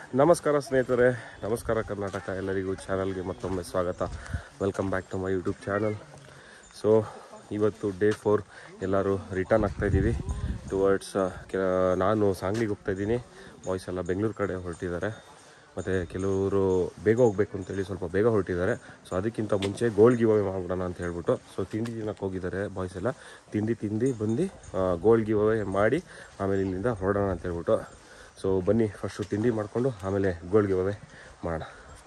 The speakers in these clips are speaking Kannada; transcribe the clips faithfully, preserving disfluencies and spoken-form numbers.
ನಮಸ್ಕಾರ ಸ್ನೇಹಿತರೆ, ನಮಸ್ಕಾರ ಕರ್ನಾಟಕ. ಎಲ್ಲರಿಗೂ ಚಾನಲ್ಗೆ ಮತ್ತೊಮ್ಮೆ ಸ್ವಾಗತ. Welcome back to my YouTube channel. So ಇವತ್ತು ಡೇ ಫೋರ್, ಎಲ್ಲರೂ ರಿಟರ್ನ್ ಆಗ್ತಾಯಿದ್ದೀವಿ ಟುವರ್ಡ್ಸ್. ನಾನು ಸಾಂಗ್ಲಿಗೆ ಹೋಗ್ತಾಯಿದ್ದೀನಿ, ಬಾಯ್ಸ್ ಎಲ್ಲ ಬೆಂಗಳೂರು ಕಡೆ ಹೊರಟಿದ್ದಾರೆ, ಮತ್ತು ಕೆಲವರು ಬೇಗ ಹೋಗಬೇಕು ಅಂತೇಳಿ ಸ್ವಲ್ಪ ಬೇಗ ಹೊರಟಿದ್ದಾರೆ. ಸೊ ಅದಕ್ಕಿಂತ ಮುಂಚೆ ಗೋಲ್ಡ್ ಗಿವ್ ಅವೇ ಮಾಡೋಣ ಅಂತ ಹೇಳ್ಬಿಟ್ಟು ಸೊ ತಿಂಡಿ ತಿನ್ನೋಕ್ಕೆ ಹೋಗಿದ್ದಾರೆ ಬಾಯ್ಸ್ ಎಲ್ಲ. ತಿಂಡಿ ತಿಂದು ಬಂದು ಗೋಲ್ಡ್ ಗಿವ್ ಅವೇ ಮಾಡಿ ಆಮೇಲೆ ಇಲ್ಲಿಂದ ಹೊರಡೋಣ ಅಂತ ಹೇಳ್ಬಿಟ್ಟು. ಸೊ ಬನ್ನಿ, ಫಸ್ಟು ತಿಂಡಿ ಮಾಡಿಕೊಂಡು ಆಮೇಲೆ ಗೋಲ್ಡ್ ಗಿವ್ ಅವೇ ಮಾಡೋಣ.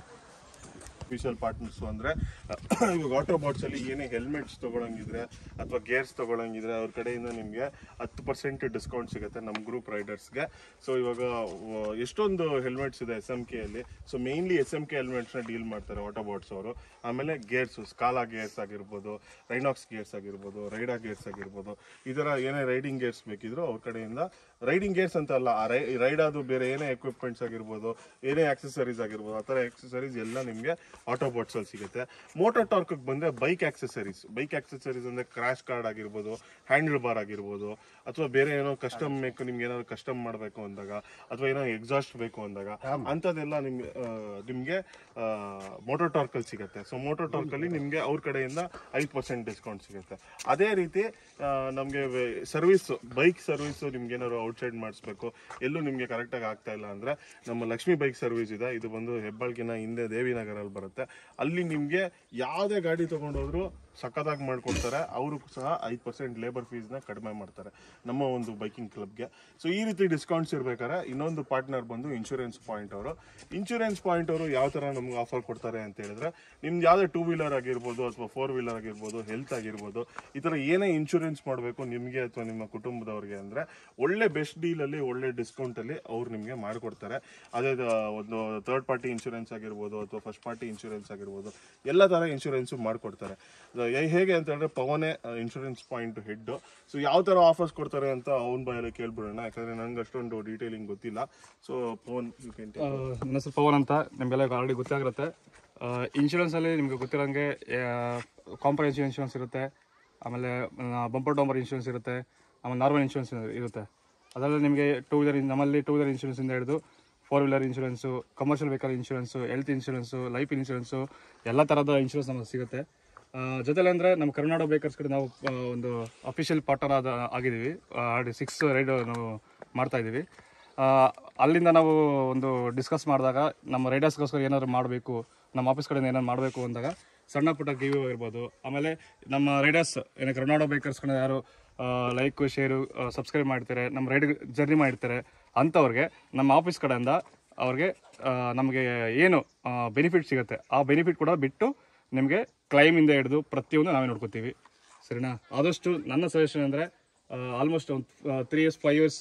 ಅಫಿಷಿಯಲ್ ಪಾರ್ಟ್ನರ್ಸು ಅಂದರೆ ಇವಾಗ ಆಟೋ ಬಾಟ್ಸಲ್ಲಿ ಏನೇ ಹೆಲ್ಮೆಟ್ಸ್ ತೊಗೊಳಂಗಿದ್ರೆ ಅಥವಾ ಗೇರ್ಸ್ ತೊಗೊಳಂಗಿದ್ರೆ ಅವ್ರ ಕಡೆಯಿಂದ ನಿಮಗೆ ಹತ್ತು ಪರ್ಸೆಂಟ್ ಡಿಸ್ಕೌಂಟ್ ಸಿಗುತ್ತೆ ನಮ್ಮ ಗ್ರೂಪ್ ರೈಡರ್ಸ್ಗೆ. ಸೊ ಇವಾಗ ಎಷ್ಟೊಂದು ಹೆಲ್ಮೆಟ್ಸ್ ಇದೆ ಎಸ್ ಎಮ್ ಕೆಯಲ್ಲಿ. So mainly S M K ಹೆಲ್ಮೆಟ್ಸ್ನ ಡೀಲ್ ಮಾಡ್ತಾರೆ ಆಟೋ ಬಾಟ್ಸ್ ಅವರು. ಆಮೇಲೆ ಗೇರ್ಸು, ಸ್ಕಾಲಾ ಗೇರ್ಸ್ ಆಗಿರ್ಬೋದು, ರೈನಾಕ್ಸ್ ಗೇರ್ಸ್ ಆಗಿರ್ಬೋದು, ರೈಡಾ ಗೇರ್ಸ್ ಆಗಿರ್ಬೋದು, ಈ ಥರ ಏನೇ ರೈಡಿಂಗ್ ಗೇರ್ಸ್ ಬೇಕಿದ್ರು ಅವ್ರ ಕಡೆಯಿಂದ. ರೈಡಿಂಗ್ ಗೇರ್ಸ್ ಅಂತ ಅಲ್ಲ, ಆ ರೈ ರೈಡಾದು ಬೇರೆ ಏನೇ ಎಕ್ವಿಪ್ಮೆಂಟ್ಸ್ ಆಗಿರ್ಬೋದು, ಏನೇ ಆಕ್ಸೆಸರೀಸ್ ಆಗಿರ್ಬೋದು, ಆ ಥರ ಆಕ್ಸೆಸರೀಸ್ ಎಲ್ಲ ನಿಮಗೆ ಆಟೋ ಬಾಟ್ಸಲ್ಲಿ ಸಿಗುತ್ತೆ. ಮೋಟೋ ಟಾರ್ಕ್ಗೆ ಬಂದರೆ ಬೈಕ್ ಆಕ್ಸೆಸರೀಸ್ ಬೈಕ್ ಆಕ್ಸೆಸರೀಸ್ ಅಂದರೆ ಕ್ರ್ಯಾಶ್ ಕಾರ್ಡ್ ಆಗಿರ್ಬೋದು, ಹ್ಯಾಂಡಲ್ ಬಾರ್ ಆಗಿರ್ಬೋದು, ಅಥವಾ ಬೇರೆ ಏನೋ ಕಸ್ಟಮ್ ಬೇಕು, ನಿಮ್ಗೆ ಏನಾದ್ರು ಕಸ್ಟಮ್ ಮಾಡಬೇಕು ಅಂದಾಗ, ಅಥವಾ ಏನೋ ಎಕ್ಸಾಸ್ಟ್ ಬೇಕು ಅಂದಾಗ ಅಂಥದ್ದೆಲ್ಲ ನಿಮ್ಗೆ ನಿಮಗೆ ಮೋಟೋ ಟಾರ್ಕಲ್ಲಿ ಸಿಗುತ್ತೆ. ಸೊ ಮೋಟೋ ಟಾರ್ಕಲ್ಲಿ ನಿಮಗೆ ಅವ್ರ ಕಡೆಯಿಂದ ಐದು ಪರ್ಸೆಂಟ್ ಡಿಸ್ಕೌಂಟ್ ಸಿಗುತ್ತೆ. ಅದೇ ರೀತಿ ನಮಗೆ ಸರ್ವಿಸು, ಬೈಕ್ ಸರ್ವಿಸು ನಿಮ್ಗೆ ಏನಾದ್ರು ಔಟ್ಸೈಡ್ ಮಾಡಿಸ್ಬೇಕು, ಎಲ್ಲೂ ನಿಮಗೆ ಕರೆಕ್ಟಾಗಿ ಆಗ್ತಾ ಇಲ್ಲ ಅಂದರೆ ನಮ್ಮ ಲಕ್ಷ್ಮಿ ಬೈಕ್ ಸರ್ವಿಸ್ ಇದೆ. ಇದು ಬಂದು ಹೆಬ್ಬಾಳ್ಕಿನ ಹಿಂದೆ ದೇವಿನಗರಲ್ಲಿ ಬರುತ್ತೆ. ಅಲ್ಲಿ ನಿಮಗೆ ಯಾವುದೇ ಗಾಡಿ ತೊಗೊಂಡೋದ್ರು ಸಖತ್ತಾಗಿ ಮಾಡ್ಕೊಡ್ತಾರೆ. ಅವರು ಸಹ ಐದು ಪರ್ಸೆಂಟ್ ಲೇಬರ್ ಫೀಸ್ನ ಕಡಿಮೆ ಮಾಡ್ತಾರೆ ನಮ್ಮ ಒಂದು ಬೈಕಿಂಗ್ ಕ್ಲಬ್ಗೆ. ಸೊ ಈ ರೀತಿ ಡಿಸ್ಕೌಂಟ್ಸ್ ಇರ್ಬೇಕಾದ್ರೆ ಇನ್ನೊಂದು ಪಾರ್ಟ್ನರ್ ಬಂದು ಇನ್ಶೂರೆನ್ಸ್ ಪಾಯಿಂಟ್ ಅವರು. ಇನ್ಶೂರೆನ್ಸ್ ಪಾಯಿಂಟ್ ಅವರು ಯಾವ ಥರ ನಮ್ಗೆ ಆಫರ್ ಕೊಡ್ತಾರೆ ಅಂತ ಹೇಳಿದ್ರೆ, ನಿಮ್ದು ಯಾವುದೇ ಟೂ ವೀಲರ್ ಆಗಿರ್ಬೋದು ಅಥವಾ ಫೋರ್ ವೀಲರ್ ಆಗಿರ್ಬೋದು, ಹೆಲ್ತ್ ಆಗಿರ್ಬೋದು, ಈ ಥರ ಏನೇ ಇನ್ಶೂರೆನ್ಸ್ ಮಾಡಬೇಕು ನಿಮಗೆ ಅಥವಾ ನಿಮ್ಮ ಕುಟುಂಬದವ್ರಿಗೆ ಅಂದರೆ ಒಳ್ಳೆ ಬೆಸ್ಟ್ ಡೀಲಲ್ಲಿ ಒಳ್ಳೆ ಡಿಸ್ಕೌಂಟಲ್ಲಿ ಅವ್ರು ನಿಮಗೆ ಮಾಡಿಕೊಡ್ತಾರೆ. ಅದೇ ಒಂದು ಥರ್ಡ್ ಪಾರ್ಟಿ ಇನ್ಶೂರೆನ್ಸ್ ಆಗಿರ್ಬೋದು ಅಥವಾ ಫಸ್ಟ್ ಪಾರ್ಟಿ ಇನ್ಶೂರೆನ್ಸ್ ಆಗಿರ್ಬೋದು, ಎಲ್ಲ ಥರ ಇನ್ಶೂರೆನ್ಸು ಮಾಡಿಕೊಡ್ತಾರೆ. ಹೇಗೆ ಅಂತ ಹೇಳಿದ್ರೆ ಪವನೇ ಇನ್ಶೂರೆನ್ಸ್ ಪಾಯಿಂಟ್ ಹೆಡ್. ಸೊ ಯಾವ ಥರ ಆಫರ್ಸ್ ಕೊಡ್ತಾರೆ ಅಂತ ಅವನ ಬಾಯಲ್ಲಿ ಕೇಳ್ಬಿಡೋಣ, ಯಾಕಂದರೆ ನಂಗೆ ಅಷ್ಟೊಂದು ಡೀಟೇಲಿಂಗ್ ಗೊತ್ತಿಲ್ಲ. ಸೊ ಪವನ್, ನನ್ನ ಹೆಸರು ಪವನ್ ಅಂತ, ನಿಮಗೆಲ್ಲ ಆಲ್ರೆಡಿ ಗೊತ್ತಾಗಿರುತ್ತೆ. ಇನ್ಶೂರೆನ್ಸಲ್ಲಿ ನಿಮಗೆ ಗೊತ್ತಿರೋಂಗೆ ಕಾಂಪ್ರಹೆನ್ಸಿವ್ ಇನ್ಶೂರೆನ್ಸ್ ಇರುತ್ತೆ, ಆಮೇಲೆ ಬಂಪರ್ ಡಾಂಬರ್ ಇನ್ಶೂರೆನ್ಸ್ ಇರುತ್ತೆ, ಆಮೇಲೆ ನಾರ್ಮಲ್ ಇನ್ಶೂರೆನ್ಸ್ ಇರುತ್ತೆ. ಅದರಲ್ಲಿ ನಿಮಗೆ ಟೂ ವೀಲರ್, ನಮ್ಮಲ್ಲಿ ಟೂ ವೀಲರ್ ಇನ್ಶೂರೆನ್ಸಿಂದ ಹಿಡಿದು four wheeler insurance, commercial vehicle insurance, health insurance, life insurance, ಎಲ್ಲ ಥರದ ಇನ್ಶೂರೆನ್ಸ್ ನಮಗೆ ಸಿಗುತ್ತೆ. ಜೊತೆಲಿ ಅಂದರೆ ನಮ್ಮ ಕರ್ನಾಟಕ ಬೇಕರ್ಸ್ ಕಡೆ ನಾವು ಒಂದು ಅಫಿಷಿಯಲ್ ಪಾರ್ಟ್ನರ್ ಆದ ಆಗಿದ್ದೀವಿ. ಆಲ್ರೆಡಿ ಸಿಕ್ಸ್ ರೈಡ್ ನಾವು ಮಾಡ್ತಾಯಿದ್ದೀವಿ. ಅಲ್ಲಿಂದ ನಾವು ಒಂದು ಡಿಸ್ಕಸ್ ಮಾಡಿದಾಗ ನಮ್ಮ ರೈಡರ್ಸ್ಗೋಸ್ಕರ ಏನಾದ್ರು ಮಾಡಬೇಕು, ನಮ್ಮ ಆಫೀಸ್ ಕಡೆಯಿಂದ ಏನಾದ್ರು ಮಾಡಬೇಕು ಅಂದಾಗ ಸಣ್ಣ ಪುಟ್ಟ ಗಿವ್ ಆಗಿರ್ಬೋದು, ಆಮೇಲೆ ನಮ್ಮ ರೈಡರ್ಸ್ ಏನೋ ಕರ್ನಾಟಕ ಬೇಕರ್ಸ್ ಕಡೆ ಯಾರು ಲೈಕ್ ಶೇರು ಸಬ್ಸ್ಕ್ರೈಬ್ ಮಾಡ್ತಾರೆ, ನಮ್ಮ ರೈಡ್ ಜರ್ನಿ ಮಾಡಿರ್ತಾರೆ ಅಂಥವ್ರಿಗೆ ನಮ್ಮ ಆಫೀಸ್ ಕಡೆಯಿಂದ ಅವ್ರಿಗೆ ನಮಗೆ ಏನು ಬೆನಿಫಿಟ್ ಸಿಗುತ್ತೆ ಆ ಬೆನಿಫಿಟ್ ಕೂಡ ಬಿಟ್ಟು ನಿಮಗೆ ಕ್ಲೈಮಿಂದ ಹಿಡಿದು ಪ್ರತಿಯೊಂದು ನಾವೇ ನೋಡ್ಕೋತೀವಿ. ಸರಿನಾ? ಆದಷ್ಟು ನನ್ನ ಸಜೆಷನ್ ಅಂದರೆ ಆಲ್ಮೋಸ್ಟ್ ಒಂದು three years five years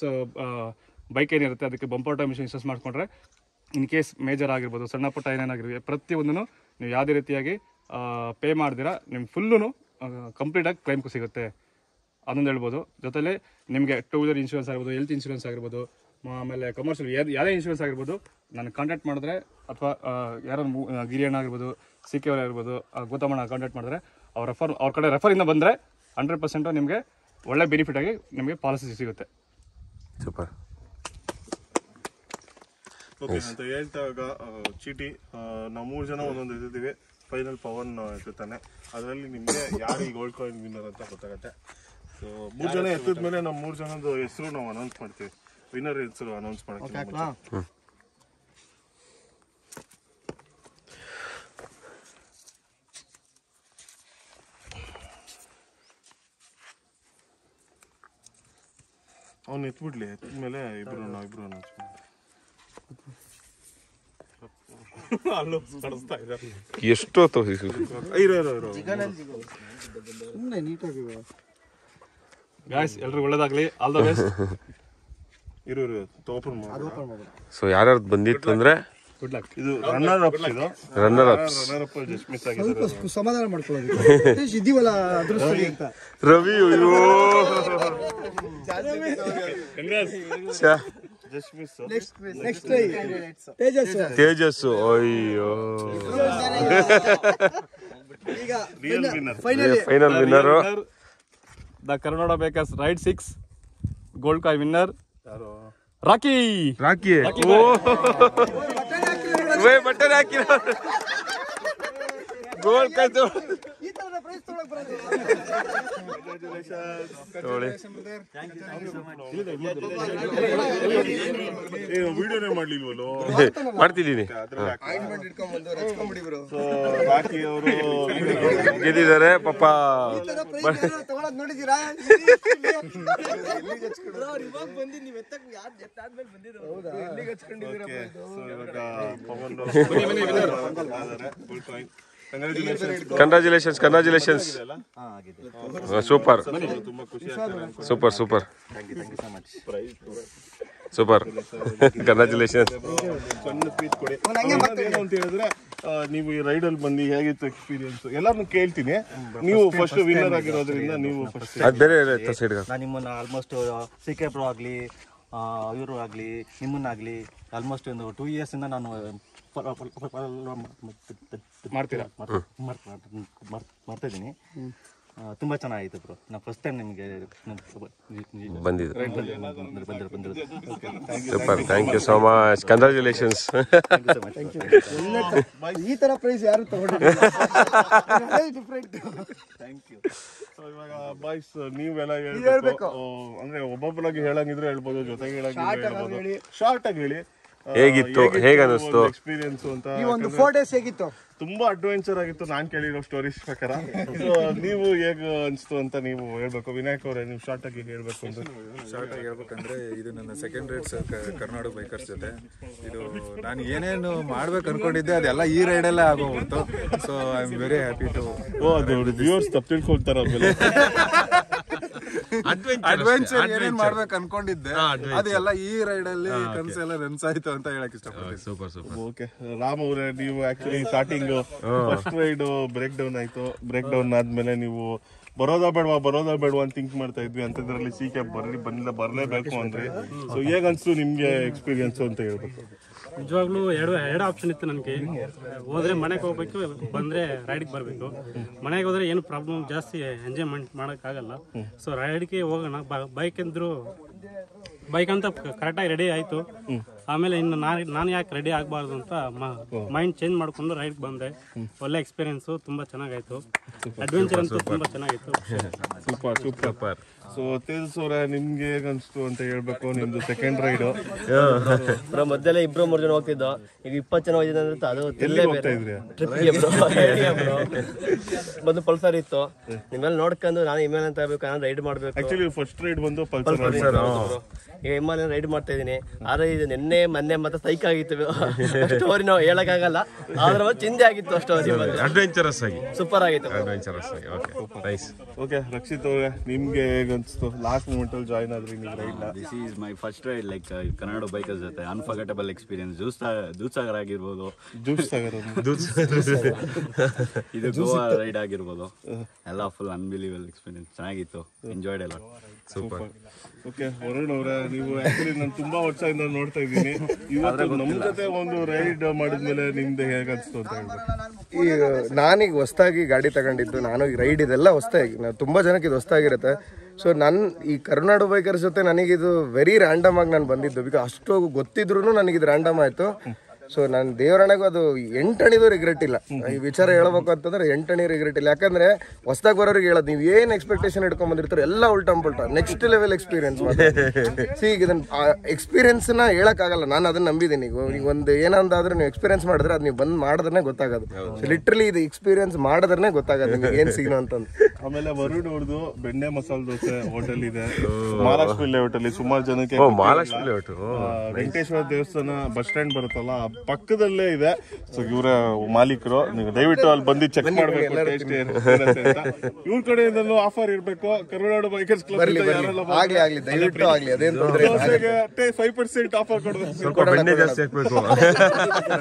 bike ಏನಿರುತ್ತೆ ಅದಕ್ಕೆ ಬಂಪರ್ ಟೈಮ್ ಇನ್ಶೂರೆನ್ಸ್ ಮಾಡಿಕೊಂಡ್ರೆ ಇನ್ ಕೇಸ್ ಮೇಜರ್ ಆಗಿರ್ಬೋದು, ಸಣ್ಣ ಪುಟ್ಟ ಏನೇನಾಗಿರ್ಬೋದು, ಪ್ರತಿಯೊಂದೂ ನೀವು ಯಾವುದೇ ರೀತಿಯಾಗಿ ಪೇ ಮಾಡ್ದಿರಾ ನಿಮ್ಮ ಫುಲ್ಲೂ ಕಂಪ್ಲೀಟಾಗಿ ಕ್ಲೈಮ್ ಸಿಗುತ್ತೆ ಅದೊಂದು ಹೇಳ್ಬೋದು. ಜೊತೆಲಿ ನಿಮಗೆ ಟೂ ವೀಲರ್ ಇನ್ಶೂರೆನ್ಸ್ ಆಗಿರ್ಬೋದು, ಹೆಲ್ತ್ ಇನ್ಶೂರೆನ್ಸ್ ಆಗಿರ್ಬೋದು, ಆಮೇಲೆ ಕಮರ್ಷಿಯಲ್ ಯಾವುದೇ ಇನ್ಶೂರೆನ್ಸ್ ಆಗಿರ್ಬೋದು, ನಾನು ಕಾಂಟ್ಯಾಕ್ಟ್ ಮಾಡಿದ್ರೆ ಅಥವಾ ಯಾರೋ ಗಿರಿಯಣ್ಣ ಆಗಿರ್ಬೋದು, ಸಿ ಕೆ ಅವ್ರು ಆಗಿರ್ಬೋದು, ಗೌತಮಣ್ಣ ಕಾಂಟ್ಯಾಕ್ಟ್ ಮಾಡಿದ್ರೆ ಅವ್ರ ರೆಫರ್ ಅವ್ರ ಕಡೆ ರೆಫರಿಂದ ಬಂದರೆ ಹಂಡ್ರೆಡ್ ಪರ್ಸೆಂಟು ನಿಮಗೆ ಒಳ್ಳೆ ಬೆನಿಫಿಟ್ ಆಗಿ ನಿಮಗೆ ಪಾಲಿಸಿ ಸಿಗುತ್ತೆ. ಸೂಪರ್. ಓಕೆ ಅಂತ ಹೇಳ್ತಾಗ ಚೀಟಿ ನಾವು ಮೂರು ಜನ ಒಂದೊಂದು ಇದ್ದೀವಿ. ಫೈನಲ್ ಪವನ್ ಎತ್ತುತ್ತಾನೆ. ಅದರಲ್ಲಿ ನಿಮಗೆ ಯಾರು ಈ ಗೋಲ್ಡ್ ಕಾಯಿನ್ ವಿನ್ನರ್ ಅಂತ ಗೊತ್ತಾಗುತ್ತೆ. ಸೊ ಮೂರು ಜನ ಎತ್ತಿದ ಮೇಲೆ ನಮ್ಮ ಮೂರು ಜನದ ಹೆಸರು ನಾವು ಅನೌನ್ಸ್ ಮಾಡ್ತೀವಿ. ವಿನ್ನರ್ ಹೆಸರು ಅನೌನ್ಸ್ ಮಾಡೋಕ್ಕೆ ಅವ್ನು ಎತ್ಬಿಡ್ಲಿ. ಎತ್ತಿದ್ಮೇಲೆ ಇಬ್ರು ನಾವಿಬ್ರು ಅನೌನ್ಸ್ ಎಷ್ಟೊತ್ತು ಗಾಯ್ಸ್, ಎಲ್ರಿಗೂ ಒಳ್ಳೇದಾಗ್ಲಿ. All the best. ಇರು ಓಪನ್ ಮಾಡಿ. ಸೊ ಯಾರ್ಯಾರು ಬಂದಿತ್ತು ಅಂದ್ರೆ ಗುಡ್ ಲಕ್. ಇದು ರನ್ನರ್ ಅಪ್ಸ್. ಇದು runner ups. Runner up just miss ಆಗಿದೆ. ಸಮಾಧಾನ ಮಾಡ್ಕೊಳ್ಳೋದು ಇದೀವಲ್ಲ ಅದೃಷ್ಟದಲ್ಲಿ ಅಂತ. ರವಿ, ಅಯ್ಯೋ just miss. Next Tejas Tejas ಅಯ್ಯೋ ಈಗ real winner. Final winner the Karnataka bikers ride six gold coin winner ಯಾರು? ರಾಕಿ ರಾಕಿ ಓ ವೇ ಬಟ್ಟೆ ಹಾಕಿರೋ ಗೋಲ್ ಕೈತು ವಿಡಿಯೋನೇ ಮಾಡ್ಲಿಲ್ವಲ್ಲ ಮಾಡ್ತಿದ್ದೀನಿ ರಾಕಿ ಅವರು ಗೆದ್ದಿದ್ದಾರೆ ಪಾಪ ನೋಡಿದೀರಾ congratulations congratulations super super super super congratulations ಸಣ್ಣ ಸ್ಪೀಚ್ ಕೊಡಿ ಏನು ಅಂತ ಹೇಳಿದ್ರೆ ನೀವು ಈ ರೈಡ್ ಅಲ್ಲಿ ಬಂದು ಹೇಗಿತ್ತು ಎಕ್ಸ್ಪೀರಿಯನ್ಸ್ ಎಲ್ಲಾನು ಕೇಳ್ತೀನಿ ನೀವು ಫಸ್ಟ್ ವಿನ್ನರ್ ಆಗಿರೋದ್ರಿಂದ ನೀವು ಫಸ್ಟ್ ಅದು ಬೇರೆ ಸೈಡ್ ನಾನು ನಿಮ್ಮನ್ನ ಆಲ್ಮೋಸ್ಟ್ ಸಿ ಕೆ ಪ್ರೋ ಆಗಲಿ ಇವರು ಆಗಲಿ ನಿಮ್ಮನ್ನಾಗಲಿ ಆಲ್ಮೋಸ್ಟ್ ಒಂದು ಟೂ ಇಯರ್ಸ್ ಇಂದ ನಾನು ಮಾಡ್ತೀರಾ ಮಾಡ್ತಾ ಇದ್ದೀನಿ ತುಂಬಾ ಚೆನ್ನಾಗಿತ್ತು ಬ್ರೋ ನಾನು ಫಸ್ಟ್ ಟೈಮ್ ನಿಮಗೆ ಬಂದಿದ್ದು ಬಂದಿರೋ ಬಂದಿರೋದು super thank you so much congratulations ಈ ತರ ಪ್ರೈಸ್ ಯಾರು ತಗೊಂಡಿಲ್ಲ ಡಿಫ್ರೆಂಟ್ ಥ್ಯಾಂಕ್ ಯು ಇವಾಗ ಬಾಯ್ಸ್ ನೀವೆಲ್ಲ ಹೇಳ್ಬೇಕು ಅಂದ್ರೆ ಒಬ್ಬೊಬ್ಬರಾಗಿ ಹೇಳಂಗಿದ್ರೆ ಹೇಳ್ಬೋದು ಜೊತೆಗೆ ಹೇಳಂಗಿದ್ರೆ ಹೇಳ್ಬೋದು ಶಾರ್ಟ್ ಆಗಿ ಹೇಳಿ ಹೇಗಿತ್ತು ಹೇಗನ್ನಿಸ್ತು ಎಕ್ಸ್ಪೀರಿಯನ್ಸ್ ಅಂತ ಈ ಒಂದು ಫೋರ್ ಡೇಸ್ ಹೇಗಿತ್ತು ತುಂಬಾ ಅಡ್ವೆಂಚರ್ ಆಗಿತ್ತು ನಾನ್ ಕೇಳಿರೋ ಸ್ಟೋರೀಸ್ ಪ್ರಕಾರ ನೀವು ಹೇಗ್ ಅನ್ಸ್ತು ಅಂತ ನೀವು ಹೇಳ್ಬೇಕು ವಿನಾಯಕ್ ಅವರೇ ನೀವು ಶಾರ್ಟ್ ಆಗಿ ಹೇಳ್ಬೇಕು ಅಂತ ಶಾರ್ಟ್ ಆಗಿ ಹೇಳ್ಬೇಕಂದ್ರೆ ಇದು ನನ್ನ ಸೆಕೆಂಡ್ ರೈಡ್ಸ್ ಕರ್ನಾಟಕ ಬೈಕರ್ಸ್ ಜೊತೆ ಇದು ನಾನು ಏನೇನು ಮಾಡ್ಬೇಕು ಅನ್ಕೊಂಡಿದ್ದೆ ಅದೆಲ್ಲ ಈ ರೈಡಲ್ಲೇ ಆಗೋಗ್ಬಿಡ್ತು so I am very happy to oh ಅದು ವ್ಯೂವರ್ಸ್ ತಪ್ಪು ತಿಳ್ಕೊಳ್ತಾರ ಅಡ್ವೆಂಚರ್ ಏನೇನ್ ಮಾಡ್ಬೇಕು ಅನ್ಕೊಂಡಿದ್ದೆ ಅದೆಲ್ಲ ಈ ರೈಡ್ ಅಲ್ಲಿ ಕನ್ಸೆಲ್ಲ ನೆನ್ಸಾಯ್ತು ಅಂತ ಹೇಳಕ್ ಇಷ್ಟಪಡ್ತೀನಿ ಸೂಪರ್ ಸೂಪರ್ ಓಕೆ ರಾಮ್ ಅವರೇ ನೀವು actually starting first ride breakdown ಆಯ್ತು ಬ್ರೇಕ್ ಡೌನ್ ಆದ್ಮೇಲೆ ನೀವು ಬರೋದಾ ಬೇಡವಾ ಬರೋದಾ ಬೇಡವಾ ಅಂತ ಥಿಂಕ್ ಮಾಡ್ತಾ ಇದ್ವಿ ಅಂತದ್ರಲ್ಲಿ ಸಿ ಕೆ ಬರ್ಲಿ ಬಂದಿಲ್ಲ ಬರ್ಲೇಬೇಕು ಅಂದ್ರೆ ಸೊ ಹೇಗ ಅನ್ಸ್ತು ನಿಮ್ಗೆ ಎಕ್ಸ್ಪೀರಿಯನ್ಸ್ ಅಂತ ಹೇಳ್ಬೇಕು ನಿಜವಾಗ್ಲೂ ಎರಡು ಎರಡು ಆಪ್ಷನ್ ಇತ್ತು ನನಗೆ ಹೋದ್ರೆ ಮನೆಗೆ ಹೋಗ್ಬೇಕು ಬಂದ್ರೆ ರೈಡ್ಗೆ ಬರಬೇಕು ಮನೆಗೆ ಹೋದ್ರೆ ಏನು ಪ್ರಾಬ್ಲಮ್ ಜಾಸ್ತಿ ಎಂಜಾಯ್ಮೆಂಟ್ ಮಾಡೋಕ್ಕಾಗಲ್ಲ ಸೊ ರೈಡ್ಗೆ ಹೋಗೋಣ ಬೈಕ್ ಅಂದ್ರು ಬೈಕ್ ಅಂತ ಕರೆಕ್ಟಾಗಿ ರೆಡಿ ಆಯ್ತು ಆಮೇಲೆ ಇನ್ನು ನಾನು ನಾನು ಯಾಕೆ ರೆಡಿ ಆಗಬಾರ್ದು ಅಂತ ಮೈಂಡ್ ಚೇಂಜ್ ಮಾಡ್ಕೊಂಡು ರೈಡ್ ಬಂದೆ ಒಳ್ಳೆ ಎಕ್ಸ್ಪೀರಿಯನ್ಸು ತುಂಬಾ ಚೆನ್ನಾಗಾಯ್ತು ಅಡ್ವೆಂಚರ್ ಅಂತೂ ತುಂಬಾ ಚೆನ್ನಾಗಿತ್ತು ಸೂಪರ್ ಸೂಪರ್ ಸೊ ತೇಜಸ್ ಅವರ ನಿಮ್ಗೆ ಹೇಗ ಅನ್ಸ್ತು ಅಂತ ಹೇಳ್ಬೇಕು ನಿಮ್ದು ಸೆಕೆಂಡ್ ರೈಡ್ ಬ್ರೋ ಮೊದಲೇ ಇಬ್ರು ಮೂರು ಜನ ಹೋಗ್ತಿದ್ದೋ ಈಗ ಇಪ್ಪತ್ತು ಜನ ಹೋಗಿದ್ದೆ ಅಂದ್ರೆ ಅದು ತಿಲ್ಲೇ ಬೇರೆ ಟ್ರಿಪ್ಗೆ ಬ್ರೋ ಬಂದು ಪಲ್ಸರ್ ಇತ್ತು ನಿಮ್ಮೆಲ್ಲ ನೋಡ್ಕೊಂಡು ನಾನು ಇಮೇಲ್ ಅಂತ ಹೇಳ್ಬೇಕು ನಾನು ರೈಡ್ ಮಾಡ್ಬೇಕು ಆಕ್ಚುಲಿ ಫಸ್ಟ್ ರೈಡ್ ಬಂದು ಪಲ್ಸರ್ ಈಗ ಇಮ್ಮಲ್ಲಿ ರೈಡ್ ಮಾಡ್ತಾ ಇದೀನಿ ಆದ್ರೆ ಇದು ನಿನ್ನೆ ಮೊನ್ನೆ ಮತ್ತೆ ಸೈಕ್ ಆಗಿತ್ತು ಸ್ಟೋರಿ ನಾವು ಹೇಳಕ್ಕಾಗಲ್ಲ ಆದ್ರೆ ಚಿಂತೆ ಆಗಿತ್ತು ಸ್ಟೋರಿ ಅಡ್ವೆಂಚರಸ್ ಆಗಿ ಸೂಪರ್ ಆಗಿತ್ತು ಅಡ್ವೆಂಚರಸ್ ಆಗಿ ಓಕೆ ನೈಸ್ ಓಕೆ ರಕ್ಷಿತ್ ಅವ್ರೆ ನಿಮ್ಗೆ ಹೇಗ ಅನ್ಸ್ತು ಲಾಸ್ಟ್ ಮೂಮೆಂಟ್ ಅಲ್ಲಿ ಜಾಯ್ನ್ ಆದ್ರಿ ನೀವು ರೈಡ್ ನ this is my first ride like Kannada bikers ಜೊತೆ unforgettable experience juice Dudhsagar ಆಗಿರ್ಬೋದು ಜ್ಯೂಸ್ ಸಾಗರ್ ಇದು ಗೋವಾ ರೈಡ್ ಆಗಿರ್ಬೋದು ಎಲ್ಲ ಫುಲ್ ಅನ್ಬಿಲೀವಬಲ್ ಎಕ್ಸ್ಪೀರಿಯನ್ಸ್ ಚೆನ್ನಾಗಿತ್ತು ಎಂಜಾಯ್ಡ್ ಎಲ್ಲ ಸೂಪರ್ ಓಕೆ ವರುಣ್ ಅವರೇ ನೀವು ಆಕ್ಚುಲಿ ನಾನು ತುಂಬಾ ವರ್ಷದಿಂದ ನೋಡ್ತಾ ಇದ್ದೀನಿ ಇವತ್ತು ನಮ್ ಜೊತೆ ಒಂದು ರೈಡ್ ಮಾಡಿದ್ಮೇಲೆ ನಿಮ್ದು ಹೇಗ ಅನ್ಸ್ತು ಅಂತ ಹೇಳ್ಬೇಕು ಈಗ ನಾನೀಗ ಹೊಸ್ದಾಗಿ ಗಾಡಿ ತಗೊಂಡಿದ್ದು ನಾನು ಈ ರೈಡ್ ಇದೆಲ್ಲ ಹೊಸ್ದಾಗಿ ತುಂಬಾ ಜನಕ್ಕೆ ಇದು ಹೊಸ್ದಾಗಿರುತ್ತೆ ಸೊ ನನ್ನ ಈ ಕರ್ನಾಟಕ ಬೈಕರ್ಸ್ ಜೊತೆ ನನಗಿದು ವೆರಿ ರ್ಯಾಂಡಮ್ ಆಗಿ ನಾನು ಬಂದಿದ್ದು ಬಿಕಾಸ್ ಅಷ್ಟು ಗೊತ್ತಿದ್ರು ನನಗಿದು ರ್ಯಾಂಡಮ್ ಆಯ್ತು ಸೊ ನಾನು ದೇವರಣೆಗೂ ಅದು ಎಂಟಣಿದು ರಿಗ್ರೆಟ್ ಇಲ್ಲ ಈ ವಿಚಾರ ಹೇಳ್ಬೇಕು ಅಂತಂದ್ರೆ ಎಂಟಣಿ ರಿಗ್ರೆಟ್ ಇಲ್ಲ ಯಾಕಂದ್ರೆ ಹೊಸದಾಗಿ ಬರೋರಿಗೆ ಹೇಳೋದು ನೀವು ಏನು ಎಕ್ಸ್ಪೆಕ್ಟೇಷನ್ ಇಟ್ಕೊಂಡ್ ಬಂದಿರ್ತಾರೆ ಎಲ್ಲ ಉಲ್ಟಾ ಪುಲ್ಟಾ ನೆಕ್ಸ್ಟ್ ಲೆವೆಲ್ ಎಕ್ಸ್ಪೀರಿಯನ್ಸ್ ಸಿ ಈಗ ಇದನ್ನ ಎಕ್ಸ್ಪೀರಿಯನ್ಸ್ನ ಹೇಳಕ್ಕಾಗಲ್ಲ ನಾನು ಅದನ್ನ ನಂಬಿದ್ದೀನಿ ಈಗ ಈಗ ಒಂದು ಏನಂದಾದ್ರೂ ನೀವು ಎಕ್ಸ್ಪೀರಿಯನ್ಸ್ ಮಾಡಿದ್ರೆ ಅದು ನೀವು ಬಂದು ಮಾಡಿದ್ರೆ ಗೊತ್ತಾಗೋದು ಲಿಟ್ರಲಿ ಇದು ಎಕ್ಸ್ಪೀರಿಯನ್ಸ್ ಮಾಡಿದ್ರೆ ಗೊತ್ತಾಗೋದು ನಿಮಗೆ ಏನು ಸಿಗ್ನೋ ಅಂತಂದು ಆಮೇಲೆ ವರುಣ್ ಅವ್ರದ್ದು ಬೆಣ್ಣೆ ಮಸಾಲೆ ದೋಸೆ ಹೋಟೆಲ್ ಇದೆ ಮಹಾಲಕ್ಷ್ಮಿ ಲೇಔಟ್ ಅಲ್ಲಿ ಸುಮಾರು ಜನಕ್ಕೆ ಮಹಾಲಕ್ಷ್ಮಿ ಲೇಔಟ್ ವೆಂಕಟೇಶ್ವರ ದೇವಸ್ಥಾನ ಬಸ್ ಸ್ಟ್ಯಾಂಡ್ ಬರುತ್ತಲ್ಲ ಪಕ್ಕದಲ್ಲೇ ಇದೆ ಸೊ ಇವರ ಮಾಲೀಕರು ನೀವು ದಯವಿಟ್ಟು ಅಲ್ಲಿ ಬಂದು ಚೆಕ್ ಮಾಡಬೇಕು ಟೇಸ್ಟ್ ಏನಿರುತ್ತೆ ಅಂತ ಇವ್ರ ಕಡೆಯಿಂದ ಆಫರ್ ಇರಬೇಕು ಕರ್ನಾಟಕ ಬೈಕರ್ಸ್ ಕ್ಲಬ್ ಆಗ್ಲಿ ಆಗ್ಲಿ ದಯವಿಟ್ಟು ಆಗ್ಲಿ ಅದೇನು ತೊಂದರೆ ಇಲ್ಲ ಫೈವ್ ಪರ್ಸೆಂಟ್ ಆಫರ್ ಕೊಡೋದು ಬೆಣ್ಣೆ ಜಾಸ್ತಿ ಹಾಕ್ಬೇಕು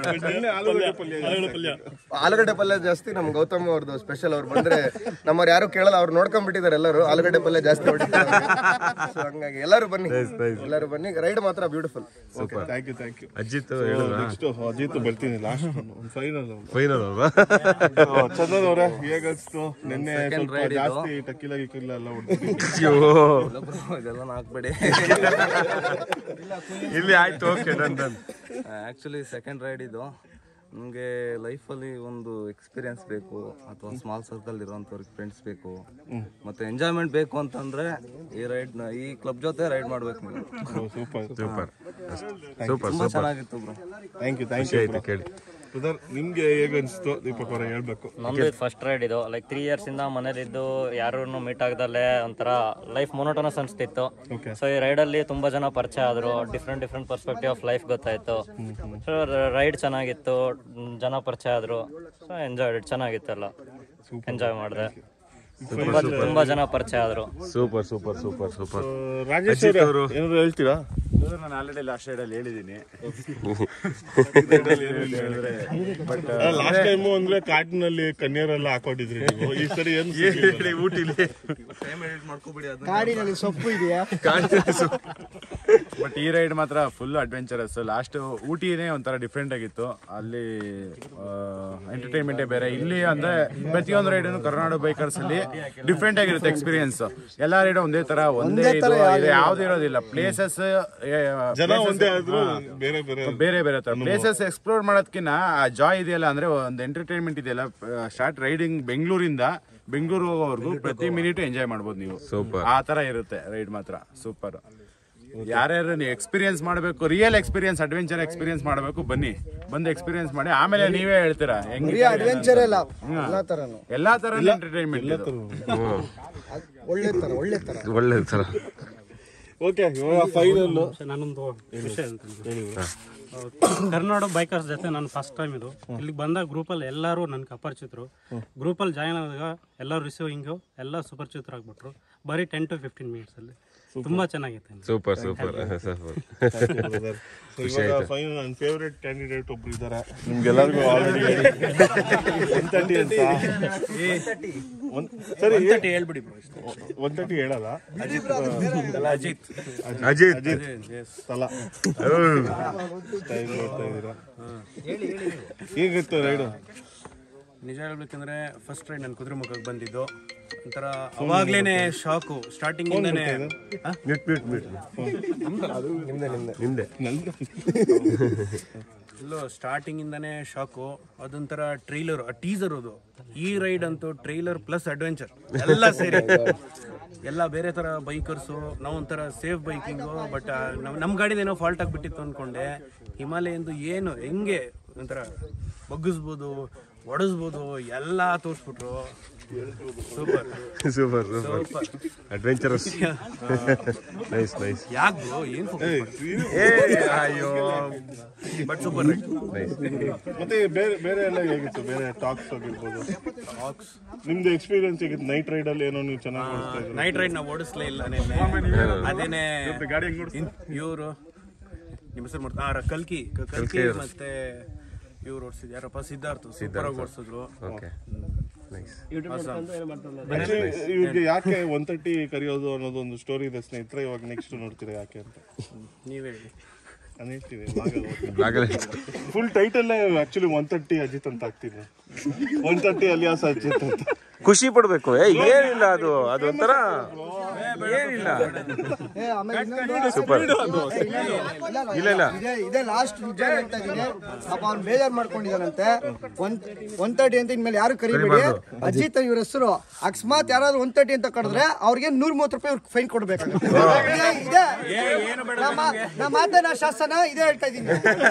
ಆಲೂಗಡ್ಡೆ ಪಲ್ಯ ಜಾಸ್ತಿ ನಮ್ ಗೌತಮ್ ಅವ್ರದ್ದು ಸ್ಪೆಷಲ್ ಅವ್ರು ಬಂದ್ರೆ ನಮ್ಮವ್ರು ಯಾರು ಕೇಳಲ್ಲ, ಅವ್ರು ನೋಡ್ಕೊಂಡ್ಬಿಟ್ಟಿದ್ದಾರೆ ಎಲ್ಲರೂ, ಆಲೂಗಡ್ಡೆ ಪಲ್ಯ ಜಾಸ್ತಿ ಹೊಡಿತಾರೆ. ಸೊ ಹಂಗಾಗಿ ಎಲ್ಲರೂ ಬನ್ನಿ, ಎಲ್ಲರೂ ಬನ್ನಿ, ರೈಡ್ ಮಾತ್ರ beautiful. Thank you thank you Ajith next Ajith ಬರ್ತೀನಿ ಲಾಸ್ಟ್ ಫೈನಲ್ ಫೈನಲ್ ಅಲ್ವಾ? ಚಂದನ್ ಅವರೇ ಹೇಗೆ ಅನ್ಸ್ತು ನಿನ್ನೆ? ಸ್ವಲ್ಪ ಜಾಸ್ತಿ ಟಕ್ಕಿಲ ಗಿಕ್ಕಿಲ್ಲ ಎಲ್ಲ ಹೊಡ್ತೀವಿ ಇದೆಲ್ಲ ಹಾಕ್ಬೇಡಿ. ಇಲ್ಲಿ ಆಯ್ತು, okay done done. Actually second ride ಇದು. ನಮಗೆ ಲೈಫಲ್ಲಿ ಒಂದು ಎಕ್ಸ್ಪೀರಿಯನ್ಸ್ ಬೇಕು, ಅಥವಾ ಸ್ಮಾಲ್ ಸರ್ಕಲ್ ಇರೋಂಥವ್ರಿಗೆ ಫ್ರೆಂಡ್ಸ್ ಬೇಕು, ಮತ್ತು ಎಂಜಾಯ್ಮೆಂಟ್ ಬೇಕು ಅಂತಂದರೆ ಈ ರೈಡ್ನ ಈ ಕ್ಲಬ್ ಜೊತೆ ರೈಡ್ ಮಾಡಬೇಕು ನೀವು. ಸೂಪರ್ ಸೂಪರ್ ಸೂಪರ್ ತುಂಬ ಚೆನ್ನಾಗಿತ್ತು bro. Thank you thank you ಕೇಳಿ ಬ್ರದರ್. ನಿಮ್ಗೆ ಹೇಗೆ ಅನಿಸ್ತು ದೀಪಕ್ ಅವರೇ ಹೇಳ್ಬೇಕು? ನಮ್ದು ಫಸ್ಟ್ ರೈಡ್ ಇದು. ಲೈಕ್ ತ್ರೀ ಇಯರ್ಸ್ ಇಂದ ಮನೇಲಿದ್ದು ಯಾರನ್ನು ಮೀಟ್ ಆಗದಲ್ಲೇ ಒಂಥರ ಲೈಫ್ ಮೊನೋಟೋನಸ್ ಅನಿಸ್ತಿತ್ತು. ಸೊ ಈ ರೈಡಲ್ಲಿ ತುಂಬಾ ಜನ ಪರಿಚಯ ಆದ್ರು, different different perspective of life ಗೊತ್ತಾಯ್ತು. ಸೊ ರೈಡ್ ಚೆನ್ನಾಗಿತ್ತು, ಜನ ಪರಿಚಯ ಆದ್ರು. ಸೊ ಎಂಜಾಯ್ ಚೆನ್ನಾಗಿತ್ತು, ಎಲ್ಲ ಎಂಜಾಯ್ ಮಾಡಿದೆ. ತುಂಬಾ ತುಂಬಾ ಜನ ಪರಿಚಯ ಆದ್ರು. Super super super super. Rajesh ಅವರು ಏನಾದ್ರು ಹೇಳ್ತೀರಾ? ನಾನು ಆಲ್ರೆಡಿ ಲಾಸ್ಟ್ ರೈಡಲ್ಲಿ ಹೇಳಿದ್ದೀನಿ. ಲಾಸ್ಟ್ ಟೈಮು ಅಂದ್ರೆ ಕಾಡಿನಲ್ಲಿ ಕನ್ಯರೆಲ್ಲ ಹಾಕೊಂಡಿದ್ರಿ ನೀವು, ಈ ಸರಿ ಏನು ಊಟಿಲಿ ಕಾಡಿನಲ್ಲಿ ಸೊಪ್ಪು ಇದೆಯಾ? ಬಟ್ ಈ ರೈಡ್ ಮಾತ್ರ ಫುಲ್ ಅಡ್ವೆಂಚರಸ್. ಲಾಸ್ಟ್ ಊಟಿನೇ ಒಂಥರ ಡಿಫ್ರೆಂಟ್ ಆಗಿತ್ತು. ಅಲ್ಲಿ ಎಂಟರ್ಟೈನ್ಮೆಂಟೇ ಬೇರೆ. ಇಲ್ಲಿ ಅಂದ್ರೆ ಪ್ರತಿಯೊಂದು ರೈಡ್ ಕರ್ನಾಟಕ ಬೈಕರ್ಸ್ ಅಲ್ಲಿ ಡಿಫ್ರೆಂಟ್ ಆಗಿರುತ್ತೆ ಎಕ್ಸ್ಪೀರಿಯನ್ಸ್. ಎಲ್ಲಾ ರೈಡ್ ಒಂದೇ ತರ ಒಂದೇ ಇದು ಯಾವ್ದು ಇರೋದಿಲ್ಲ. ಪ್ಲೇಸಸ್ ಜನ ಒಂದೇ ಆದ್ರೂ ಬೇರೆ ಬೇರೆ ಬೇರೆ ಬೇರೆ ತರ ಪ್ಲೇಸಸ್ ಎಕ್ಸ್ಪ್ಲೋರ್ ಮಾಡೋದಕ್ಕಿಂತ ಆ ಜಾಯ್ ಇದೆಯಲ್ಲ, ಅಂದ್ರೆ ಒಂದು ಎಂಟರ್ಟೈನ್ಮೆಂಟ್ ಇದೆಯಲ್ಲ. ಸ್ಟಾರ್ಟ್ ರೈಡಿಂಗ್ ಬೆಂಗಳೂರಿಂದ ಬೆಂಗಳೂರು ಹೋಗೋವರೆಗೂ ಪ್ರತಿ ಮಿನಿಟ್ ಎಂಜಾಯ್ ಮಾಡ್ಬೋದು ನೀವು. ಆ ತರ ಇರುತ್ತೆ ರೈಡ್ ಮಾತ್ರ ಸೂಪರ್. ಯಾರ್ಯಾರು ನೀವು ಎಕ್ಸ್ಪೀರಿಯನ್ಸ್ ಮಾಡಬೇಕು, ರಿಯಲ್ ಎಕ್ಸ್ಪೀರಿಯನ್ಸ್, ಅಡ್ವೆಂಚರ್ ಎಕ್ಸ್ಪೀರಿಯನ್ಸ್ ಮಾಡಬೇಕು, ಬನ್ನಿ ಬಂದು ಎಕ್ಸ್ಪೀರಿಯನ್ಸ್ ಮಾಡಿ ಆಮೇಲೆ ನೀವೇ ಹೇಳ್ತೀರಾ ಹೆಂಗೆ. ಅಡ್ವೆಂಚರ್ ಎಲ್ಲ ಎಲ್ಲಾ ತರನು ಎಲ್ಲಾ ತರ ಎಂಟರ್ಟೈನ್ಮೆಂಟ್ ಒಳ್ಳೆ ತರ ಒಳ್ಳೆ ತರ ಒಳ್ಳೆ ತರ. ಓಕೆ, ಫೈನಲ್ ನಾನೊಂದು ವಿಷಯ ಅಂತಂದ್ರೆ, ಕರ್ನಾಟಕ ಬೈಕರ್ಸ್ ಜೊತೆ ನಾನು ಫಸ್ಟ್ ಟೈಮ್ ಇದು ಇಲ್ಲಿಗೆ ಬಂದಾಗ ಗ್ರೂಪಲ್ಲಿ ಎಲ್ಲರೂ ನನ್ಗೆ ಅಪರಿಚಿತರು. ಗ್ರೂಪಲ್ಲಿ ಜಾಯ್ನ್ ಆದಾಗ ಎಲ್ಲರೂ ರಿಸೀವಿಂಗು ಎಲ್ಲ ಸುಪರಿಚಿತರಾಗ್ಬಿಟ್ರು ಬರೀ ಟೆನ್ ಟು ಫಿಫ್ಟೀನ್ ಮಿನಿಟ್ಸ್ ಅಲ್ಲಿ. ತುಂಬಾ ಚೆನ್ನಾಗಿತ್ತು. Super super super. ಇವಾಗ ಫೈನಲ್ ನನ್ನ ಫೇವರೇಟ್ ಕ್ಯಾಂಡಿಡೇಟ್ ಒಬ್ರು ಇದ್ದಾರೆ ನಿಮ್ಗೆಲ್ಲರಿಗೂ ಆಲ್ರೆಡಿ ಒನ್ ತರ್ಟಿ ಅಂತ. ಸರಿ ಹೇಳ್ಬಿಡಿ. ಒನ್ ತರ್ಟಿ ಹೇಳಲ್ಲ, ಅಜಿತ್ ಅಜಿತ್ ಅಜಿತ್ ಅಜಿತ್ ಸ್ಥಳ ಸ್ಟೈಲ್ ನೋಡ್ತಾ ಇದ್ದೀರಾ. ಹೇಗಿತ್ತು ರೈಡು? ನಿಜ ಹೇಳ್ಬೇಕಂದ್ರೆ ಫಸ್ಟ್ ರೈಡ್ ನಾನು ಕುದುರೆ ಮುಖಕ್ಕೆ ಬಂದಿದ್ದು ಒಂಥರ ಅವಾಗ್ಲೇನೆ ಶಾಕು. ಸ್ಟಾರ್ಟಿಂಗ್ ಇಂದಾನೆ ಇಲ್ಲೋ ಸ್ಟಾರ್ಟಿಂಗ್ ಇಂದಾನೆ ಶಾಕು. ಅದೊಂಥರ ಟ್ರೈಲರ್ ಟೀಸರ್ ಅದು. ಈ ರೈಡ್ ಅಂತೂ ಟ್ರೈಲರ್ ಪ್ಲಸ್ ಅಡ್ವೆಂಚರ್ ಎಲ್ಲ ಸೇರಿ. ಎಲ್ಲ ಬೇರೆ ತರ ಬೈಕರ್ಸು, ನಾವು ಒಂಥರ ಸೇಫ್ ಬೈಕಿಂಗು. ಬಟ್ ನಮ್ಮ ಗಾಡಿದೇನೋ ಫಾಲ್ಟ್ ಆಗಿಬಿಟ್ಟಿತ್ತು ಅಂದ್ಕೊಂಡೆ. ಹಿಮಾಲಯಂದು ಏನು ಹೆಂಗೆ ಒಂಥರ ಬಗ್ಗಿಸ್ಬೋದು, ಹೊಡೆಸ್ಬೋದು, ಎಲ್ಲ ತೋರಿಸ್ಬಿಟ್ರು. Super super super adventurous. Nice nice. ಯಾಕೆ ಬ್ರೋ ಏನು ಅಯ್ಯೋ ಬಟ್ ಸೂಪರ್ ರೈಡ್. ಮತ್ತೆ ಬೇರೆ ಬೇರೆ ಎಲ್ಲ ಹೇಗಿತ್ತು? ಬೇರೆ ಟಾಕ್ಸ್ ಆಗಿರ್ಬೋದು, ಟಾಕ್ಸ್ ನಿಮ್ದು ಎಕ್ಸ್ಪೀರಿಯನ್ಸ್ ಹೇಗಿತ್ತು? ನೈಟ್ ರೈಡ್ ಅಲ್ಲಿ ಏನೋ ನೀವು ಚೆನ್ನಾಗಿ ಓಡಿಸ್ತಾ ಇದ್ದೀರಾ? ನೈಟ್ ರೈಡ್ ನಾವು ಓಡಿಸ್ಲೇ ಇಲ್ಲ ನಿನ್ನೆ. ಅದೇನೆ ಇವರು ನಿಮ್ಮ ಹೆಸರು ಮಾಡ್ತಾ ಕಲ್ಕಿ ಕಲ್ಕಿ ಮತ್ತೆ ಇವ್ರು ಓಡಿಸಿದ್ ಯಾರಪ್ಪ ಸಿದ್ಧಾರ್ಥ ಸೂಪರ್ ಆಗಿ ಓಡಿಸಿದ್ರು. ಇವ್ರಿಗೆ ಯಾಕೆ ಒನ್ ತರ್ಟಿ ಕರೆಯೋದು ಅನ್ನೋದು ಒಂದು ಸ್ಟೋರಿ ಇದೆ ಸ್ನೇಹಿತರೆ. ಇವಾಗ ನೆಕ್ಸ್ಟ್ ನೋಡ್ತೀರಾ ಯಾಕೆ ಅಂತ ನೀವ್ ಹೇಳಿ. Full title actually one thirty Ajith ಅಂತ ಹಾಕ್ತೀನಿ. ಒನ್ ತರ್ಟಿ ಅಲಿಯಾಸ್ ಅಜಿತ್ ಅಂತ. ಖುಷಿ ಪಡ್ಬೇಕು. ಏ ಏನಿಲ್ಲ, ಅದು ಅದು ಒಂಥರ ಏನಿಲ್ಲ. ಸೂಪರ್. ಇಲ್ಲ ಇಲ್ಲ ಇದೇ ಲಾಸ್ಟ್ ನಿಜ ಹೇಳ್ತಾ ಇದೀನಿ. ಪಾಪ ಅವ್ನು ಬೇಜಾರ್ ಮಾಡ್ಕೊಂಡಿದ್ದಾನಂತೆ. ಒನ್ ಒನ್ ತರ್ಟಿ ಅಂತ ಇನ್ಮೇಲೆ ಯಾರು ಕರಿಬೇಡಿ. ಅಜಿತ್ ಇವ್ರ ಹೆಸರು. ಅಕಸ್ಮಾತ್ ಯಾರಾದ್ರೂ ಒನ್ ತರ್ಟಿ ಅಂತ ಕರೆದ್ರೆ ಅವ್ರಿಗೆ ನೂರ ಮೂವತ್ತು ರೂಪಾಯಿ ಅವ್ರಿಗೆ ಫೈನ್ ಕೊಡ್ಬೇಕಾಗುತ್ತೆ. ನಾ ಮಾತನ ಶಾಸನ ಇದೇ ಹೇಳ್ತಾ ಇದೀನಿ.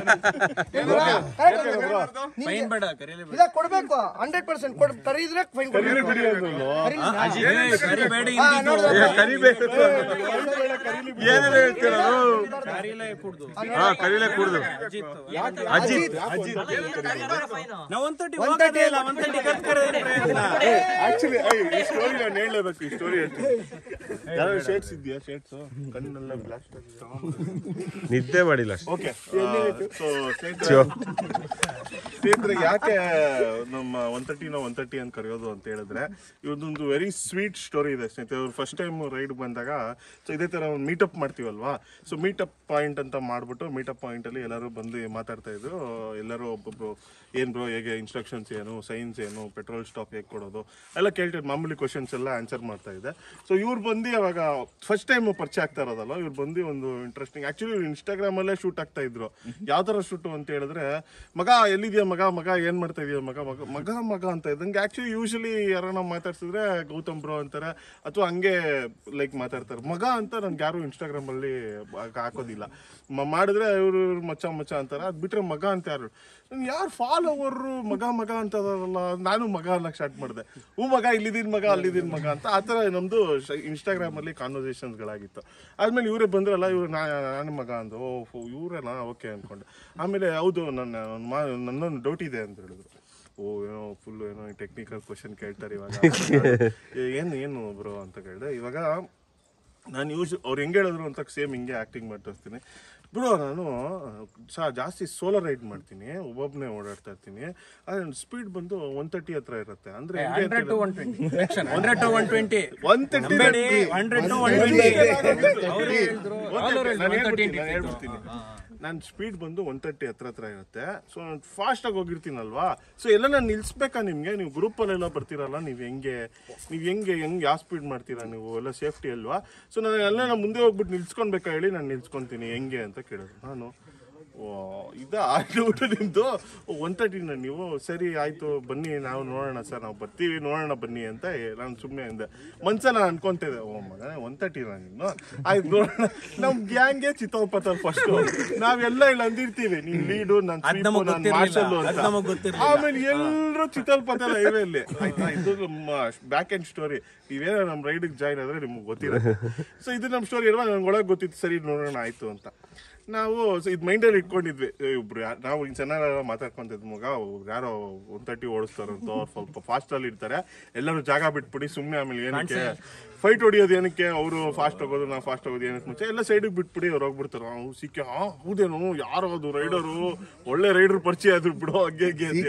ಇದ ಕೊಡ್ಬೇಕು ಹಂಡ್ರೆಡ್ ಪರ್ಸೆಂಟ್ ಕರೀದ್ರೆ ಫೈನ್ ಕೊಡ್ಬೇಕು. ಕರಿಬೇಕು ಏನೇನು ಹೇಳ್ತೀರ ಹಾ ಕರೀಲೆ ಕುಡ್ದು ಅಜಿತ್ ನಾವು ಒನ್ ತರ್ಟಿ ಹೋಗೋದೇ ಇಲ್ಲ, ಒನ್ ತರ್ಟಿ ಖರ್ಚು ಕರೆಯೋದೇ ಪ್ರಯೋಜನ. ಆಕ್ಚುಲಿ ಈ ಸ್ಟೋರಿ ನಾನು ಹೇಳಲೇಬೇಕು, ಈ ಸ್ಟೋರಿ ಹೇಳ್ತೀನಿ. ಯಾವ ಶೇಡ್ಸ್ ಇದೆಯಾ? ಶೇಡ್ಸ್ ಕಣ್ಣೆಲ್ಲ ಬ್ಲಾಸ್ಟ್ ಆಗಿದೆ, ನಿದ್ದೆ ಮಾಡಿಲ್ಲ. ಓಕೆ. ಸೊ ಸ್ನೇಹಿತರೆ, ಯಾಕೆ ನಮ್ಮ ಒನ್ ತರ್ಟಿನ ಒನ್ ತರ್ಟಿ ಅಂತ ಕರೆಯೋದು ಅಂತ ಹೇಳಿದ್ರೆ, ಇವೊಂದೊಂದು ವೆರಿ ಸ್ವೀಟ್ ಸ್ಟೋರಿ ಇದೆ ಸ್ನೇಹಿತರೆ. ಅವ್ರು ಫಸ್ಟ್ ಟೈಮ್ ರೈಡ್ ಬಂದಾಗ ಸೊ ಇದೇ ಥರ ಒಂದು ಮೀಟಪ್ ಮಾಡ್ತೀವಲ್ವಾ, ಸೊ ಮೀಟಪ್ ಪಾಯಿಂಟ್ ಅಂತ ಮಾಡಿಬಿಟ್ಟು ಮೀಟಪ್ ಪಾಯಿಂಟಲ್ಲಿ ಎಲ್ಲರೂ ಬಂದು ಮಾತಾಡ್ತಾ ಇದ್ರು. ಎಲ್ಲರೂ ಒಬ್ಬೊಬ್ರು ಏನು ಬ್ರೋ, ಹೇಗೆ ಇನ್ಸ್ಟ್ರಕ್ಷನ್ಸ್ ಏನು, ಸೈನ್ಸ್ ಏನು, ಪೆಟ್ರೋಲ್ ಸ್ಟಾಪ್ ಹೇಗೆ ಕೊಡೋದು ಎಲ್ಲ ಕೇಳ್ತಿದ್ದು, ಮಾಮೂಲಿ ಕ್ವಶನ್ಸ್ ಎಲ್ಲ ಆನ್ಸರ್ ಮಾಡ್ತಾ ಇದ್ದೆ. ಸೊ ಇವ್ರು ಬಂದು ಅವಾಗ ಫಸ್ಟ್ ಟೈಮ್ ಪರಿಚಯ ಆಗ್ತಾ ಇರೋದಲ್ಲ, ಇವ್ರು ಬಂದು ಒಂದು ಇಂಟ್ರೆಸ್ಟಿಂಗ್, ಆ್ಯಕ್ಚುಲಿ ಇವ್ರು ಇನ್ಸ್ಟಾಗ್ರಾಮಲ್ಲೇ ಶೂಟ್ ಆಗ್ತಾ ಇದ್ರು. ಯಾವ ಥರ ಶೂಟು ಅಂತ ಹೇಳಿದ್ರೆ, ಮಗ ಎಲ್ಲಿದೆಯಾ ಮಗ, ಮಗ ಏನು ಮಾಡ್ತಾ ಇದೆಯಾ ಮಗ, ಮಗ ಮಗ ಮಗ ಅಂತ ಇದ್ದಂಗೆ. ಆ್ಯಕ್ಚುಲಿ ಯೂಶಲಿ ಯಾರನ್ನ ಮಾತಾಡ್ಸಿದ್ರೆ ಗೌತಮ್ ಬ್ರೋ ಅಂತಾರೆ ಅಥವಾ ಹಂಗೆ ಲೈಕ್ ಮಾತಾಡ್ತಾರೆ. ಮಗ ಅಂತ ನನ್ಗೆ ಯಾರು ಇನ್ಸ್ಟಾಗ್ರಾಮಲ್ಲಿ ಹಾಕೋದಿಲ್ಲ, ಮಾಡಿದ್ರೆ ಇವರು ಮಚ್ಚ ಮಚ್ಚ ಅಂತಾರೆ. ಅದು ಬಿಟ್ಟರೆ ಮಗ ಅಂತ ಯಾರು ಯಾರು ಫಾಲೋವರು ಮಗ ಮಗ ಅಂತದಲ್ಲ, ನಾನು ಮಗ ಅನ್ನಕ್ಕೆ ಸ್ಟಾರ್ಟ್ ಮಾಡಿದೆ. ಹೂ ಮಗ, ಇಲ್ಲಿದ್ದೀನಿ ಮಗ, ಅಲ್ಲಿದ್ದೀನಿ ಮಗ ಅಂತ. ಆ ಥರ ನಮ್ಮದು ಇನ್ಸ್ಟಾಗ್ರಾಮಲ್ಲಿ ಕಾನ್ವರ್ಸೇಷನ್ಸ್ಗಳಾಗಿತ್ತು. ಆದಮೇಲೆ ಇವರೇ ಬಂದ್ರಲ್ಲ, ಇವ್ರು ನಾನು ಮಗ ಅಂದು, ಓ ಇವರೇನಾ, ಓಕೆ ಅಂದ್ಕೊಂಡೆ. ಆಮೇಲೆ ಹೌದು ನನ್ನ ಮಾ ನನ್ನೊಂದು ಡೌಟ್ ಇದೆ ಅಂತ ಹೇಳಿದ್ರು. ಓ ಏನೋ ಫುಲ್ಲು ಏನೋ ಟೆಕ್ನಿಕಲ್ ಕ್ವಶನ್ ಕೇಳ್ತಾರೆ ಇವಾಗ. ಏನು ಏನು ಬ್ರೋ ಅಂತ ಕೇಳಿದೆ. ಇವಾಗ ನಾನು ಯೂಸ್ ಅವ್ರು ಹೆಂಗೆ ಹೇಳಿದ್ರು ಅಂತ ಸೇಮ್ ಹಿಂಗೆ ಆ್ಯಕ್ಟಿಂಗ್ ಮಾಡಿ ತೋರಿಸ್ತೀನಿ. ಬ್ರೋ ನಾನು ಸಹ ಜಾಸ್ತಿ ಸೋಲೋ ರೈಡ್ ಮಾಡ್ತೀನಿ, ಒಬ್ಬೊಬ್ಬನೇ ಓಡಾಡ್ತಾ ಇರ್ತೀನಿ. ಅದ್ರ ಸ್ಪೀಡ್ ಬಂದು ಒನ್ ತರ್ಟಿ ಹತ್ರ ಇರುತ್ತೆ. ಅಂದ್ರೆ ಹೇಳ್ಬಿಡ್ತೀನಿ, ನಾನು ಸ್ಪೀಡ್ ಬಂದು ಒನ್ ತರ್ಟಿ ಹತ್ರ ಹತ್ರ ಇರುತ್ತೆ. ಸೊ ನಾನು ಫಾಸ್ಟಾಗಿ ಹೋಗಿರ್ತೀನಲ್ವಾ, ಸೊ ಎಲ್ಲ ನಾನು ನಿಲ್ಸ್ಬೇಕಾ ನಿಮಗೆ? ನೀವು ಗ್ರೂಪಲ್ಲೆಲ್ಲ ಬರ್ತೀರಲ್ಲ, ನೀವು ಹೆಂಗೆ ನೀವು ಹೆಂಗೆ ಹೆಂಗೆ ಯಾವ ಸ್ಪೀಡ್ ಮಾಡ್ತೀರಾ ನೀವು, ಎಲ್ಲ ಸೇಫ್ಟಿ ಅಲ್ವಾ? ಸೊ ನಾನು ಎಲ್ಲ ನಾನು ಮುಂದೆ ಹೋಗ್ಬಿಟ್ಟು ನಿಲ್ಸ್ಕೊಳ್ಬೇಕಾ ಹೇಳಿ, ನಾನು ನಿಲ್ಸ್ಕೊತೀನಿ ಹೆಂಗೆ ಅಂತ ಕೇಳಿದ್ರು. ನಾನು ಇದ ಆಡ್ಬಿಟ್ಟು ನಿಮ್ಮದು ಒನ್ ತರ್ಟಿನ ನೀವು, ಸರಿ ಆಯಿತು ಬನ್ನಿ ನಾವು ನೋಡೋಣ ಸರ್, ನಾವು ಬರ್ತೀವಿ ನೋಡೋಣ ಬನ್ನಿ ಅಂತ ನಾನು ಸುಮ್ಮನೆ ಅಂದೆ. ಮನ್ಸಲ್ಲಿ ನಾನು ಅನ್ಕೊತಿದ್ದೆ, ಓ ಮಗ ಒನ್ ತರ್ಟಿನ ನೀನು, ಆಯ್ತು ನೋಡೋಣ. ನಮ್ಮ ಗ್ಯಾಂಗೆ ಚಿತ್ತೋಪತ್ತಲ್ಲಿ ಫಸ್ಟು ನಾವೆಲ್ಲ ಇಲ್ಲಿ ಅಂದಿರ್ತೀವಿ, ನೀನು ಲೀಡು, ನಾನು ನಾನು ಮಾರ್ಷಲ್ಲು ಅಂತ. ಆಮೇಲೆ ಎಲ್ಲರೂ ಚಿತ್ತೋಪತ್ತಲ್ಲ ಹೈವೇಲಿ, ಆಯ್ತಾ? ಇದು ನಮ್ಮ ಬ್ಯಾಕ್ ಎಂಡ್ ಸ್ಟೋರಿ. ನೀವೇನೋ ನಮ್ಮ ರೈಡಿಗೆ ಜಾಯ್ನ್ ಆದರೆ ನಿಮ್ಗೆ ಗೊತ್ತಿರುತ್ತೆ. ಸೊ ಇದು ನಮ್ಮ ಸ್ಟೋರಿ ಇರುವ ನನಗೆ ಒಳಗೆ ಗೊತ್ತಿತ್ತು, ಸರಿ ನೋಡೋಣ ಆಯಿತು ಅಂತ. ನಾವು ಇದು ಮೈಂಡಲ್ಲಿ ಇಟ್ಕೊಂಡಿದ್ವಿ. ಇಬ್ರು ನಾವು ಇನ್ನು ಚೆನ್ನಾಗಿ ಮಾತಾಡ್ಕೊಂತಿದ್ವಿ, ಮಗ ಯಾರೋ ಒನ್ ತರ್ಟಿ ಓಡಿಸ್ತಾರಂತ, ಅವ್ರು ಸ್ವಲ್ಪ ಫಾಸ್ಟಲ್ಲಿ ಇರ್ತಾರೆ, ಎಲ್ಲರೂ ಜಾಗ ಬಿಟ್ಬಿಡಿ ಸುಮ್ಮನೆ. ಆಮೇಲೆ ಏನಕ್ಕೆ ಫೈಟ್ ಹೊಡಿಯೋದು, ಏನಕ್ಕೆ ಅವರು ಫಾಸ್ಟ್ ಹೋಗೋದು ನಾವು ಫಾಸ್ಟ್ ಹೋಗೋದು, ಏನಕ್ಕೆ ಮುಂಚೆ ಎಲ್ಲ ಸೈಡಿಗೆ ಬಿಟ್ಬಿಡಿ, ಅವ್ರು ಹೋಗ್ಬಿಡ್ತಾರೆ. ಅವ್ರು ಸಿಕ್ಕ ಹಾಂ ಹೌದೇನು, ಯಾರೋ ಅದು ರೈಡರು, ಒಳ್ಳೆ ರೈಡರ್ ಪರಿಚಯ ಆದ್ರು ಬಿಡು, ಹಂಗೆ ಹಂಗೆ ಅಂತ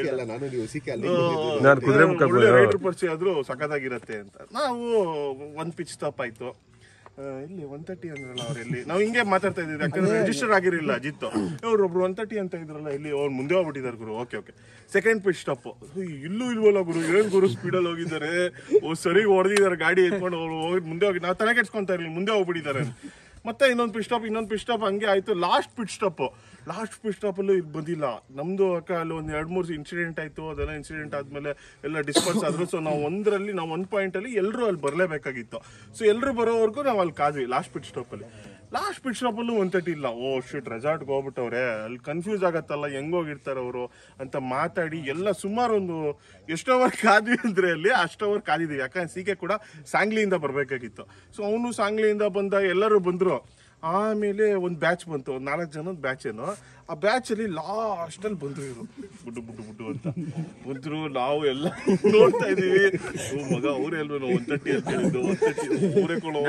ಒಳ್ಳೆ ರೈಡರ್ ಪರಿಚಯ ಆದ್ರು ಸಖತ್ತಾಗಿರತ್ತೆ ಅಂತ. ನಾವು ಒಂದು ಪಿಚ್ ಸ್ಟಾಪ್ ಆಯಿತು. ಇಲ್ಲಿ ಒನ್ ತರ್ಟಿ ಅಂದ್ರಲ್ಲ ಅವ್ರು, ಎಲ್ಲಿ ನಾವು ಹಿಂಗೆ ಮಾತಾಡ್ತಾ ಇದ್ದೀವಿ, ಯಾಕಂದ್ರೆ ರಿಜಿಸ್ಟರ್ ಆಗಿರಲಿಲ್ಲ ಅಜಿತ್. ಅವ್ರು ಒಬ್ರು ಒನ್ ತರ್ಟಿ ಅಂತ ಇದ್ರಲ್ಲ, ಇಲ್ಲಿ ಅವ್ರು ಮುಂದೆ ಹೋಗ್ಬಿಟ್ಟಿದ್ದಾರೆ ಗುರು. Okay okay second pit stop. ಇಲ್ಲೂ ಇಲ್ವಲ್ಲ ಗುರು, ಏನ್ ಗುರು ಸ್ಪೀಡಲ್ಲಿ ಹೋಗಿದ್ದಾರೆ, ಓ ಸರಿ ಹೊಡೆದಿದ್ದಾರೆ ಗಾಡಿ ಎತ್ಕೊಂಡು, ಅವ್ರು ಹೋಗಿ ಮುಂದೆ ಹೋಗಿ ನಾವು ತಲೆ ಕೆಡ್ಸ್ಕೊಂತಾ ಇರಲಿಲ್ಲ, ಮುಂದೆ ಹೋಗ್ಬಿಟ್ಟಿದ್ದಾರೆ. ಮತ್ತೆ ಇನ್ನೊಂದು ಪಿಚ್ ಸ್ಟಾಪ್, ಇನ್ನೊಂದು ಪಿಚ್ ಸ್ಟಾಪ್, ಹಂಗೆ ಆಯ್ತು. Last pit stop, last pit ಸ್ಟಾಪಲ್ಲೂ ಇದು ಬಂದಿಲ್ಲ ನಮ್ಮದು. ಅಕ್ಕ ಅಲ್ಲಿ ಒಂದು ಎರಡು ಮೂರು ಇನ್ಸಿಡೆಂಟ್ ಆಯಿತು. ಅದೆಲ್ಲ ಇನ್ಸಿಡೆಂಟ್ ಆದಮೇಲೆ ಎಲ್ಲ ಡಿಸ್ಪರ್ಸ್ ಆದರು. ಸೊ ನಾವು ಒಂದರಲ್ಲಿ ನಾವು ಒಂದು ಪಾಯಿಂಟಲ್ಲಿ ಎಲ್ಲರೂ ಅಲ್ಲಿ ಬರಲೇಬೇಕಾಗಿತ್ತು. ಸೊ ಎಲ್ಲರೂ ಬರೋವರೆಗೂ ನಾವು ಅಲ್ಲಿ ಕಾದ್ವಿ ಲಾಸ್ಟ್ ಪಿಚ್ ಸ್ಟಾಪಲ್ಲಿ. ಲಾಸ್ಟ್ ಪಿಚ್ ಸ್ಟಾಪಲ್ಲೂ ಒನ್ ತರ್ಟಿ ಇಲ್ಲ. ಓ ಶಿಟ್, ರೆಸಾರ್ಟ್ಗೆ ಹೋಗ್ಬಿಟ್ಟವ್ರೆ, ಅಲ್ಲಿ ಕನ್ಫ್ಯೂಸ್ ಆಗತ್ತಲ್ಲ ಹೆಂಗೆ ಹೋಗಿರ್ತಾರೆ ಅವರು ಅಂತ ಮಾತಾಡಿ ಎಲ್ಲ ಸುಮಾರು ಒಂದು ಎಷ್ಟು ಅವರ್ ಕಾದ್ವಿ ಅಂದರೆ ಅಲ್ಲಿ ಅಷ್ಟು ಅವರ್ ಕಾದಿದ್ವಿ. ಯಾಕಂದ್ರೆ ಸಿ ಕೆ ಕೂಡ ಸಾಂಗ್ಲಿಯಿಂದ ಬರಬೇಕಾಗಿತ್ತು. ಸೊ ಅವನು ಸಾಂಗ್ಲಿಯಿಂದ ಬಂದ, ಎಲ್ಲರೂ ಬಂದರು. ಆಮೇಲೆ ಒಂದು ಬ್ಯಾಚ್ ಬಂತು, ಒಂದು ನಾಲ್ಕು ಜನದ ಬ್ಯಾಚ್ ಏನು. ಆ ಬ್ಯಾಚಲ್ಲಿ ಲಾಸ್ಟಲ್ಲಿ ಬಂದರು ಇವರು, ಬುಡ್ಡು ಬುಡ್ಡು ಬುಡ್ಡು ಅಂತ ಬಂದರು. ನಾವು ಎಲ್ಲ ನೋಡ್ತಾ ಇದ್ದೀವಿ, ಮಗ ಅವರೇ ಅಲ್ವ ನಾವು ಒನ್ ತರ್ಟಿ ಅಂತ ಹೇಳಿದ್ದು, ಒನ್ ತರ್ಟಿ ಊರೇ ಕೊಡೋ.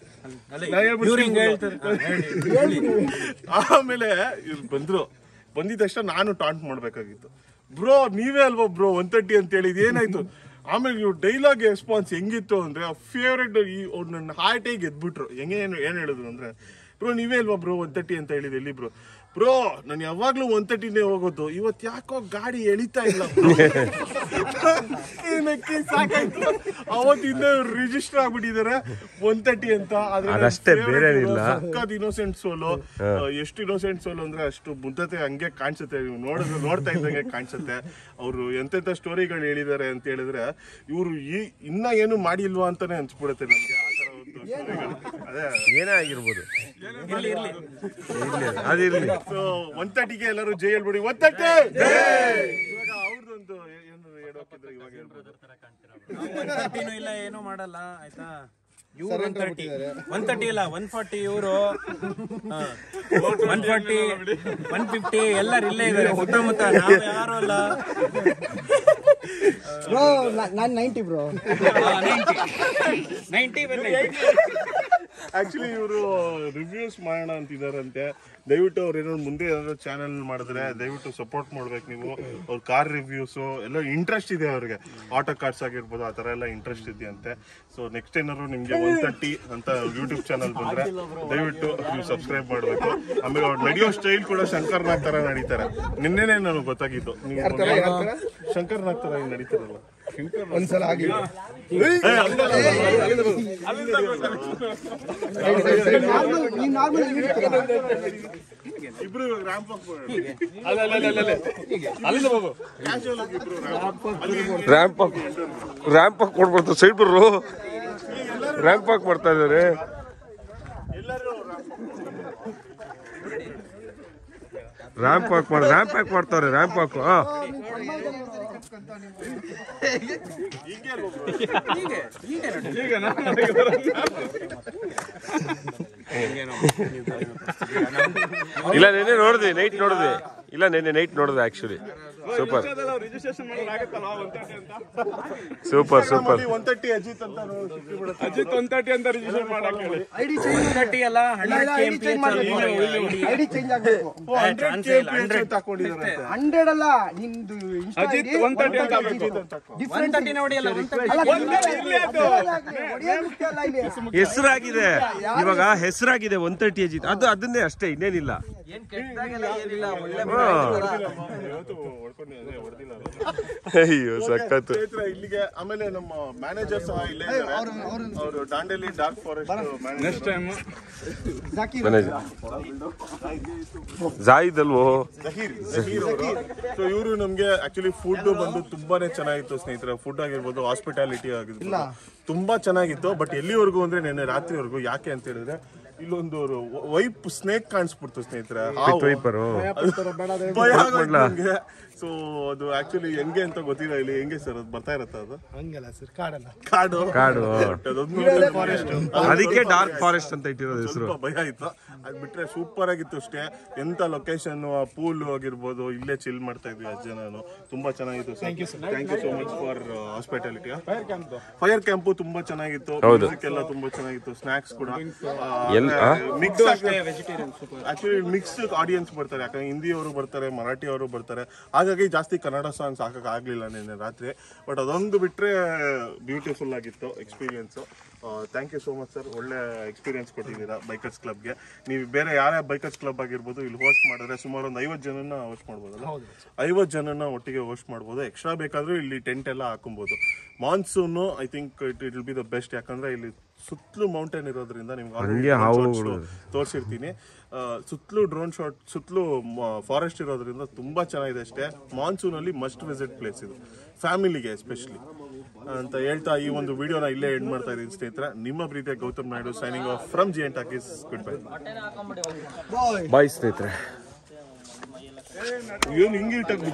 ಆಮೇಲೆ ಇವ್ರು ಬಂದ್ರು. ಬಂದಿದ ತಕ್ಷಣ ನಾನು ಟಾಂಟ್ ಮಾಡ್ಬೇಕಾಗಿತ್ತು, ಬ್ರೋ ನೀವೇ ಅಲ್ವಾ ಬ್ರೋ ಒನ್ ತರ್ಟಿ ಅಂತ ಹೇಳಿದ್, ಏನಾಯ್ತು? ಆಮೇಲೆ ಇವ್ರು ಡೈಲಾಗ್ ರೆಸ್ಪಾನ್ಸ್ ಹೆಂಗಿತ್ತು ಅಂದ್ರೆ, ಫೇವ್ರೇಟ್ ಈ ನನ್ನ ಹಾರ್ಟೇ ಗೆದ್ಬಿಟ್ರು. ಹೆಂಗೆ ಏನು ಏನು ಹೇಳಿದ್ರು ಅಂದ್ರೆ, ಬ್ರೋ ನೀವೇ ಅಲ್ವಾ ಬ್ರೋ ಒನ್ ತರ್ಟಿ ಅಂತ ಹೇಳಿದೆ, ಎಲ್ಲಿ ಬ್ರೋ? ಬ್ರೋ ನಾನು ಯಾವಾಗ್ಲೂ ಒನ್ ತರ್ಟಿನೇ ಹೋಗೋದು, ಇವತ್ತು ಯಾಕೋ ಗಾಡಿ ಎಳಿತಾ ಇಲ್ಲ ಏನಕ್ಕೆ ಸಾಕಾಯ್ತು. ಅವತ್ತಿಂದ ರಿಜಿಸ್ಟರ್ ಆಗ್ಬಿಟ್ಟಿದ್ದಾರೆ ಒನ್ ತರ್ಟಿ ಅಂತ. ಸಕ್ಕತ್ ಇನೋಸೆಂಟ್ ಸೋಲು. ಎಷ್ಟು ಇನೋಸೆಂಟ್ ಸೋಲು ಅಂದ್ರೆ ಅಷ್ಟು ಮುದ್ದತೆ ಹಂಗೆ ಕಾಣಿಸುತ್ತೆ, ನೀವು ನೋಡಿದ್ರೆ ನೋಡ್ತಾ ಇದ್ದಂಗೆ ಕಾಣಿಸುತ್ತೆ. ಅವರು ಎಂತೆಂಥ ಸ್ಟೋರಿಗಳು ಹೇಳಿದ್ದಾರೆ ಅಂತ ಹೇಳಿದ್ರೆ, ಇವರು ಈ ಇನ್ನ ಏನು ಮಾಡಿಲ್ವಾ ಅಂತಾನೆ ಅನ್ಸ್ಬಿಡುತ್ತೆ ನಮ್ಗೆ. ಆ ಥರ ಒಂದು ಅದೇ ಏನೇ ಆಗಿರ್ಬೋದು, ಒನ್ ತರ್ಟಿಗೆ ಎಲ್ಲರೂ ಜೈ ಹೇಳ್ಬಿಡಿ, ಒನ್ ತರ್ಟಿ. ಇವಾಗ ಅವ್ರದೊಂದು ಏನು ಹೇಳೋಕಿದ್ರೆ ಇವಾಗ ಹೇಳ್ಬೋದು, ಇಲ್ಲ ಏನು ಮಾಡಲ್ಲ ಆಯ್ತಾ. ಇವ್ರು ಒನ್ ತರ್ಟಿ ಒನ್ ತರ್ಟಿ ಇಲ್ಲ ಒನ್ ಫಾರ್ಟಿ ಇವರು ಒನ್ ಫಾರ್ಟಿ ಒನ್ ಫಿಫ್ಟಿ ಎಲ್ಲರೂ ಇಲ್ಲೇ ಇದ್ದಾರೆ ಸುತ್ತಮುತ್ತ. ನಾವು ಯಾರು ಅಲ್ಲ ಬ್ರೋ, ನಾನು ನೈಂಟಿ ಬ್ರೋ. ನೈಂಟಿ ಆಕ್ಚುಲಿ ಇವರು ರಿವ್ಯೂಸ್ ಮಾಡೋಣ ಅಂತಿದಾರಂತೆ. ದಯವಿಟ್ಟು ಅವ್ರು ಏನಾದ್ರು ಮುಂದೆ ಏನಾದ್ರು ಚಾನೆಲ್ ಮಾಡಿದ್ರೆ ದಯವಿಟ್ಟು ಸಪೋರ್ಟ್ ಮಾಡ್ಬೇಕು ನೀವು. ಅವ್ರ ಕಾರ್ ರಿವ್ಯೂಸು ಎಲ್ಲ ಇಂಟ್ರೆಸ್ಟ್ ಇದೆ ಅವ್ರಿಗೆ, ಆಟೋ ಕಾರ್ಸ್ ಆಗಿರ್ಬೋದು ಆ ಥರ ಎಲ್ಲ ಇಂಟ್ರೆಸ್ಟ್ ಇದೆಯಂತೆ. ಸೊ ನೆಕ್ಸ್ಟ್ ಏನಾದ್ರು ನಿಮಗೆ ಒನ್ ತರ್ಟಿ ಅಂತ ಯೂಟ್ಯೂಬ್ ಚಾನಲ್ ಬಂದ್ರೆ ದಯವಿಟ್ಟು ನೀವು ಸಬ್ಸ್ಕ್ರೈಬ್ ಮಾಡಬೇಕು. ಆಮೇಲೆ ಅವ್ರು ನಡೆಯೋ ಸ್ಟೈಲ್ ಕೂಡ ಶಂಕರ್ನಾಗ್ ಥರ ನಡೀತಾರೆ. ನಿನ್ನೆನೇ ನನಗೆ ಗೊತ್ತಾಗಿತ್ತು, ನೀವು ಶಂಕರ್ನಾಗ್ ಥರ ಹಿಂಗೆ ನಡೀತಾರಲ್ಲ. ಒಂದ್ಸಲ ಆಗಿದೆ ಇಬ್ರು ರ್ಯಾಂಪ್ ರ್ಯಾಂಪ್ ರ್ಯಾಂಪ್ ಹಾಕಿ ಕೊಡ್ಬಾರ್ದು, ಸೈಡ್ ಬರ್ರು. ರ್ಯಾಂಪ್ ಹಾಕಿ ಮಾಡ್ತಾ ಇದಾರೆ. ರ್ಯಾಂಪ್ ಹಾಕ್ ಮಾಡ ರ್ಯಾಂಪ್ ಹಾಕ್ ಮಾಡ್ತಾವ್ರೆ. ರ್ಯಾಂಪ್ ಹಾಕು. ಹಾ ಇಲ್ಲ ನೆನ್ನೆ ನೋಡಿದ್ವಿ, ನೈಟ್ ನೋಡಿದ್ವಿ. ಇಲ್ಲ ನೆನ್ನೆ ನೈಟ್ ನೋಡಿದ್ವಿ actually. Super super super. One thirty Ajith ಅಂತ ಅಜಿತ್ ಒನ್ ತರ್ಟಿ ಅಂತ ರಿಜಿಸ್ಟರ್ ಮಾಡಕ್ಕೆ ಹೇಳಿ. ಐಡಿ ಚೇಂಜ್ ತರ್ಟಿ ಅಲ್ಲ ಐಡಿ ಚೇಂಜ್ ಮಾಡಬೇಕು. ಐಡಿ ಚೇಂಜ್ ಆಗಬೇಕು. ಹಂಡ್ರೆಡ್ ಅಲ್ಲ ನಿಂದು ಇನ್ಸ್ಟಾ ಅಜಿತ್ ಒನ್ ತರ್ಟಿ ಅಂತ ಡಿಫರೆಂಟ್ ತರ್ಟಿ ನೋಡಿ ಅಲ್ಲ ಹೆಸರಾಗಿದೆ ಇವಾಗ, ಹೆಸರಾಗಿದೆ ಒನ್ ತರ್ಟಿ ಅಜಿತ್. ಅದು ಅದನ್ನೇ ಅಷ್ಟೇ, ಇನ್ನೇನಿಲ್ಲ. ಅಯ್ಯೋ ಸಖತ್ತು. ಇಲ್ಲಿಗೆ ಆಮೇಲೆ ನಮ್ಮ ಮ್ಯಾನೇಜರ್ ಸಹ ಇಲ್ಲೇ ಇದ್ದಾರೆ. ಅವರು Dandeli dark forest manager Zaid ಅಲ್ವೋ, ಜಹೀರ್ ಜಹೀರ್ ಅವರು. ಸೊ ಇವರು ನಮ್ಗೆ ಆಕ್ಚುಲಿ ಫುಡ್ ಬಂದು ತುಂಬಾನೇ ಚೆನ್ನಾಗಿತ್ತು ಸ್ನೇಹಿತರೆ. ಫುಡ್ ಆಗಿರ್ಬೋದು, ಹಾಸ್ಪಿಟಾಲಿಟಿ ಆಗಿರ್ಬೋದು ತುಂಬಾ ಚೆನ್ನಾಗಿತ್ತು. ಬಟ್ ಎಲ್ಲಿವರೆಗೂ ಅಂದ್ರೆ ನೆನ್ನೆ ರಾತ್ರಿವರೆಗೂ. ಯಾಕೆ ಅಂತ ಹೇಳಿದ್ರೆ ಇಲ್ಲೊಂದು ವೈಪ್ ಸ್ನೇಕ್ ಕಾಣಿಸ್ಬಿಡ್ತು ಸ್ನೇಹಿತರೆ. ಭಯ ಆಗೋಯ್ತು ನಮ್ಗೆ. ಸೊ ಅದು ಆಕ್ಚುಲಿ ಹೆಂಗೆ ಅಂತ ಗೊತ್ತಿಲ್ಲ. ಇಲ್ಲಿ ಹೆಂಗೆ ಸರ್ ಅದು ಬರ್ತಾ ಇರತ್ತ? ಅದು ಹಂಗಲ್ಲ ಸರ್, ಕಾಡಲ್ಲ. ಕಾಡು ಕಾಡು ಫಾರೆಸ್ಟ್, ಅದಕ್ಕೆ ಡಾರ್ಕ್ ಫಾರೆಸ್ಟ್ ಅಂತ ಇಟ್ಟಿರೋದು ಹೆಸರು. ಭಯ ಆಯ್ತು. ಅದ್ ಬಿಟ್ರೆ ಸೂಪರ್ ಆಗಿತ್ತು ಅಷ್ಟೇ. ಎಂತ ಲೊಕೇಶನ್, ಪೂಲ್ ಆಗಿರ್ಬೋದು, ಇಲ್ಲೇ ಚಿಲ್ ಮಾಡ್ತಾ ಇದ್ವಿ ಅಜ್ಜ ನಾನು. ತುಂಬಾ ಚೆನ್ನಾಗಿತ್ತು. Thank you so much for hospitality. Fire camp ತುಂಬಾ ಚೆನ್ನಾಗಿತ್ತು. ಮ್ಯೂಸಿಕ್ ಎಲ್ಲ ತುಂಬಾ ಚೆನ್ನಾಗಿತ್ತು. ಸ್ನಾಕ್ಸ್ ಕೂಡ ಮಿಕ್ಸ್ ಆಕ್ಚುಲಿ ಮಿಕ್ಸ್ ಆಡಿಯನ್ಸ್ ಬರ್ತಾರೆ. ಯಾಕಂದ್ರೆ ಹಿಂದಿಯವರು ಬರ್ತಾರೆ, ಮರಾಠಿ ಅವರು ಬರ್ತಾರೆ. ಹಾಗಾಗಿ ಜಾಸ್ತಿ ಕನ್ನಡ ಸಾಂಗ್ಸ್ ಹಾಕಕ್ ಆಗ್ಲಿಲ್ಲ ನಿನ್ನೆ ರಾತ್ರಿ. ಬಟ್ ಅದೊಂದು ಬಿಟ್ರೆ ಬ್ಯೂಟಿಫುಲ್ ಆಗಿತ್ತು experience. Thank you so much sir. ಒಳ್ಳೆ ಎಕ್ಸ್ಪೀರಿಯನ್ಸ್ ಕೊಟ್ಟಿದ್ದೀರಾ ಬೈಕರ್ಸ್ ಕ್ಲಬ್ಗೆ. ನೀವು ಬೇರೆ ಯಾರೇ ಬೈಕರ್ಸ್ ಕ್ಲಬ್ ಆಗಿರ್ಬೋದು ಇಲ್ಲಿ ಹೋಸ್ಟ್ ಮಾಡಿದ್ರೆ ಸುಮಾರು ಒಂದು ಐವತ್ತು ಜನನ ಹೋಸ್ಟ್ ಮಾಡ್ಬೋದಲ್ಲ. ಐವತ್ತು ಜನನ ಒಟ್ಟಿಗೆ ಹೋಸ್ಟ್ ಮಾಡ್ಬೋದು. ಎಕ್ಸ್ಟ್ರಾ ಬೇಕಾದ್ರೂ ಇಲ್ಲಿ ಟೆಂಟ್ ಎಲ್ಲ ಹಾಕೊಬಹುದು. Monsoon I think it it will be the best. ಯಾಕಂದ್ರೆ ಇಲ್ಲಿ ಸುತ್ತಲೂ ಮೌಂಟೇನ್ ಇರೋದ್ರಿಂದ ನಿಮ್ಗೆ ತೋರಿಸಿರ್ತೀನಿ. ಸುತ್ತಲೂ ಡ್ರೋನ್ ಶಾಟ್, ಸುತ್ತಲೂ ಫಾರೆಸ್ಟ್ ಇರೋದ್ರಿಂದ ತುಂಬಾ ಚೆನ್ನಾಗಿದೆ ಅಷ್ಟೇ. ಮಾನ್ಸೂನ್ ಅಲ್ಲಿ ಮಸ್ಟ್ ವಿಸಿಟ್ ಪ್ಲೇಸ್ ಇದು, ಫ್ಯಾಮಿಲಿಗೆ ಎಸ್ಪೆಷಲಿ ಅಂತ ಹೇಳ್ತಾ ಈ ಒಂದು ವಿಡಿಯೋನ ಇಲ್ಲೇ ಎಂಡ್ ಮಾಡ್ತಾ ಇದ್ದೀನಿ ಸ್ನೇಹಿತರೆ. ನಿಮ್ಮ ಪ್ರೀತಿಯ Gautam Naidu signing off from G and talkies. Goodbye bye ಸ್ನೇಹಿತರೆ. ಏನು ಹಿಂಗೆ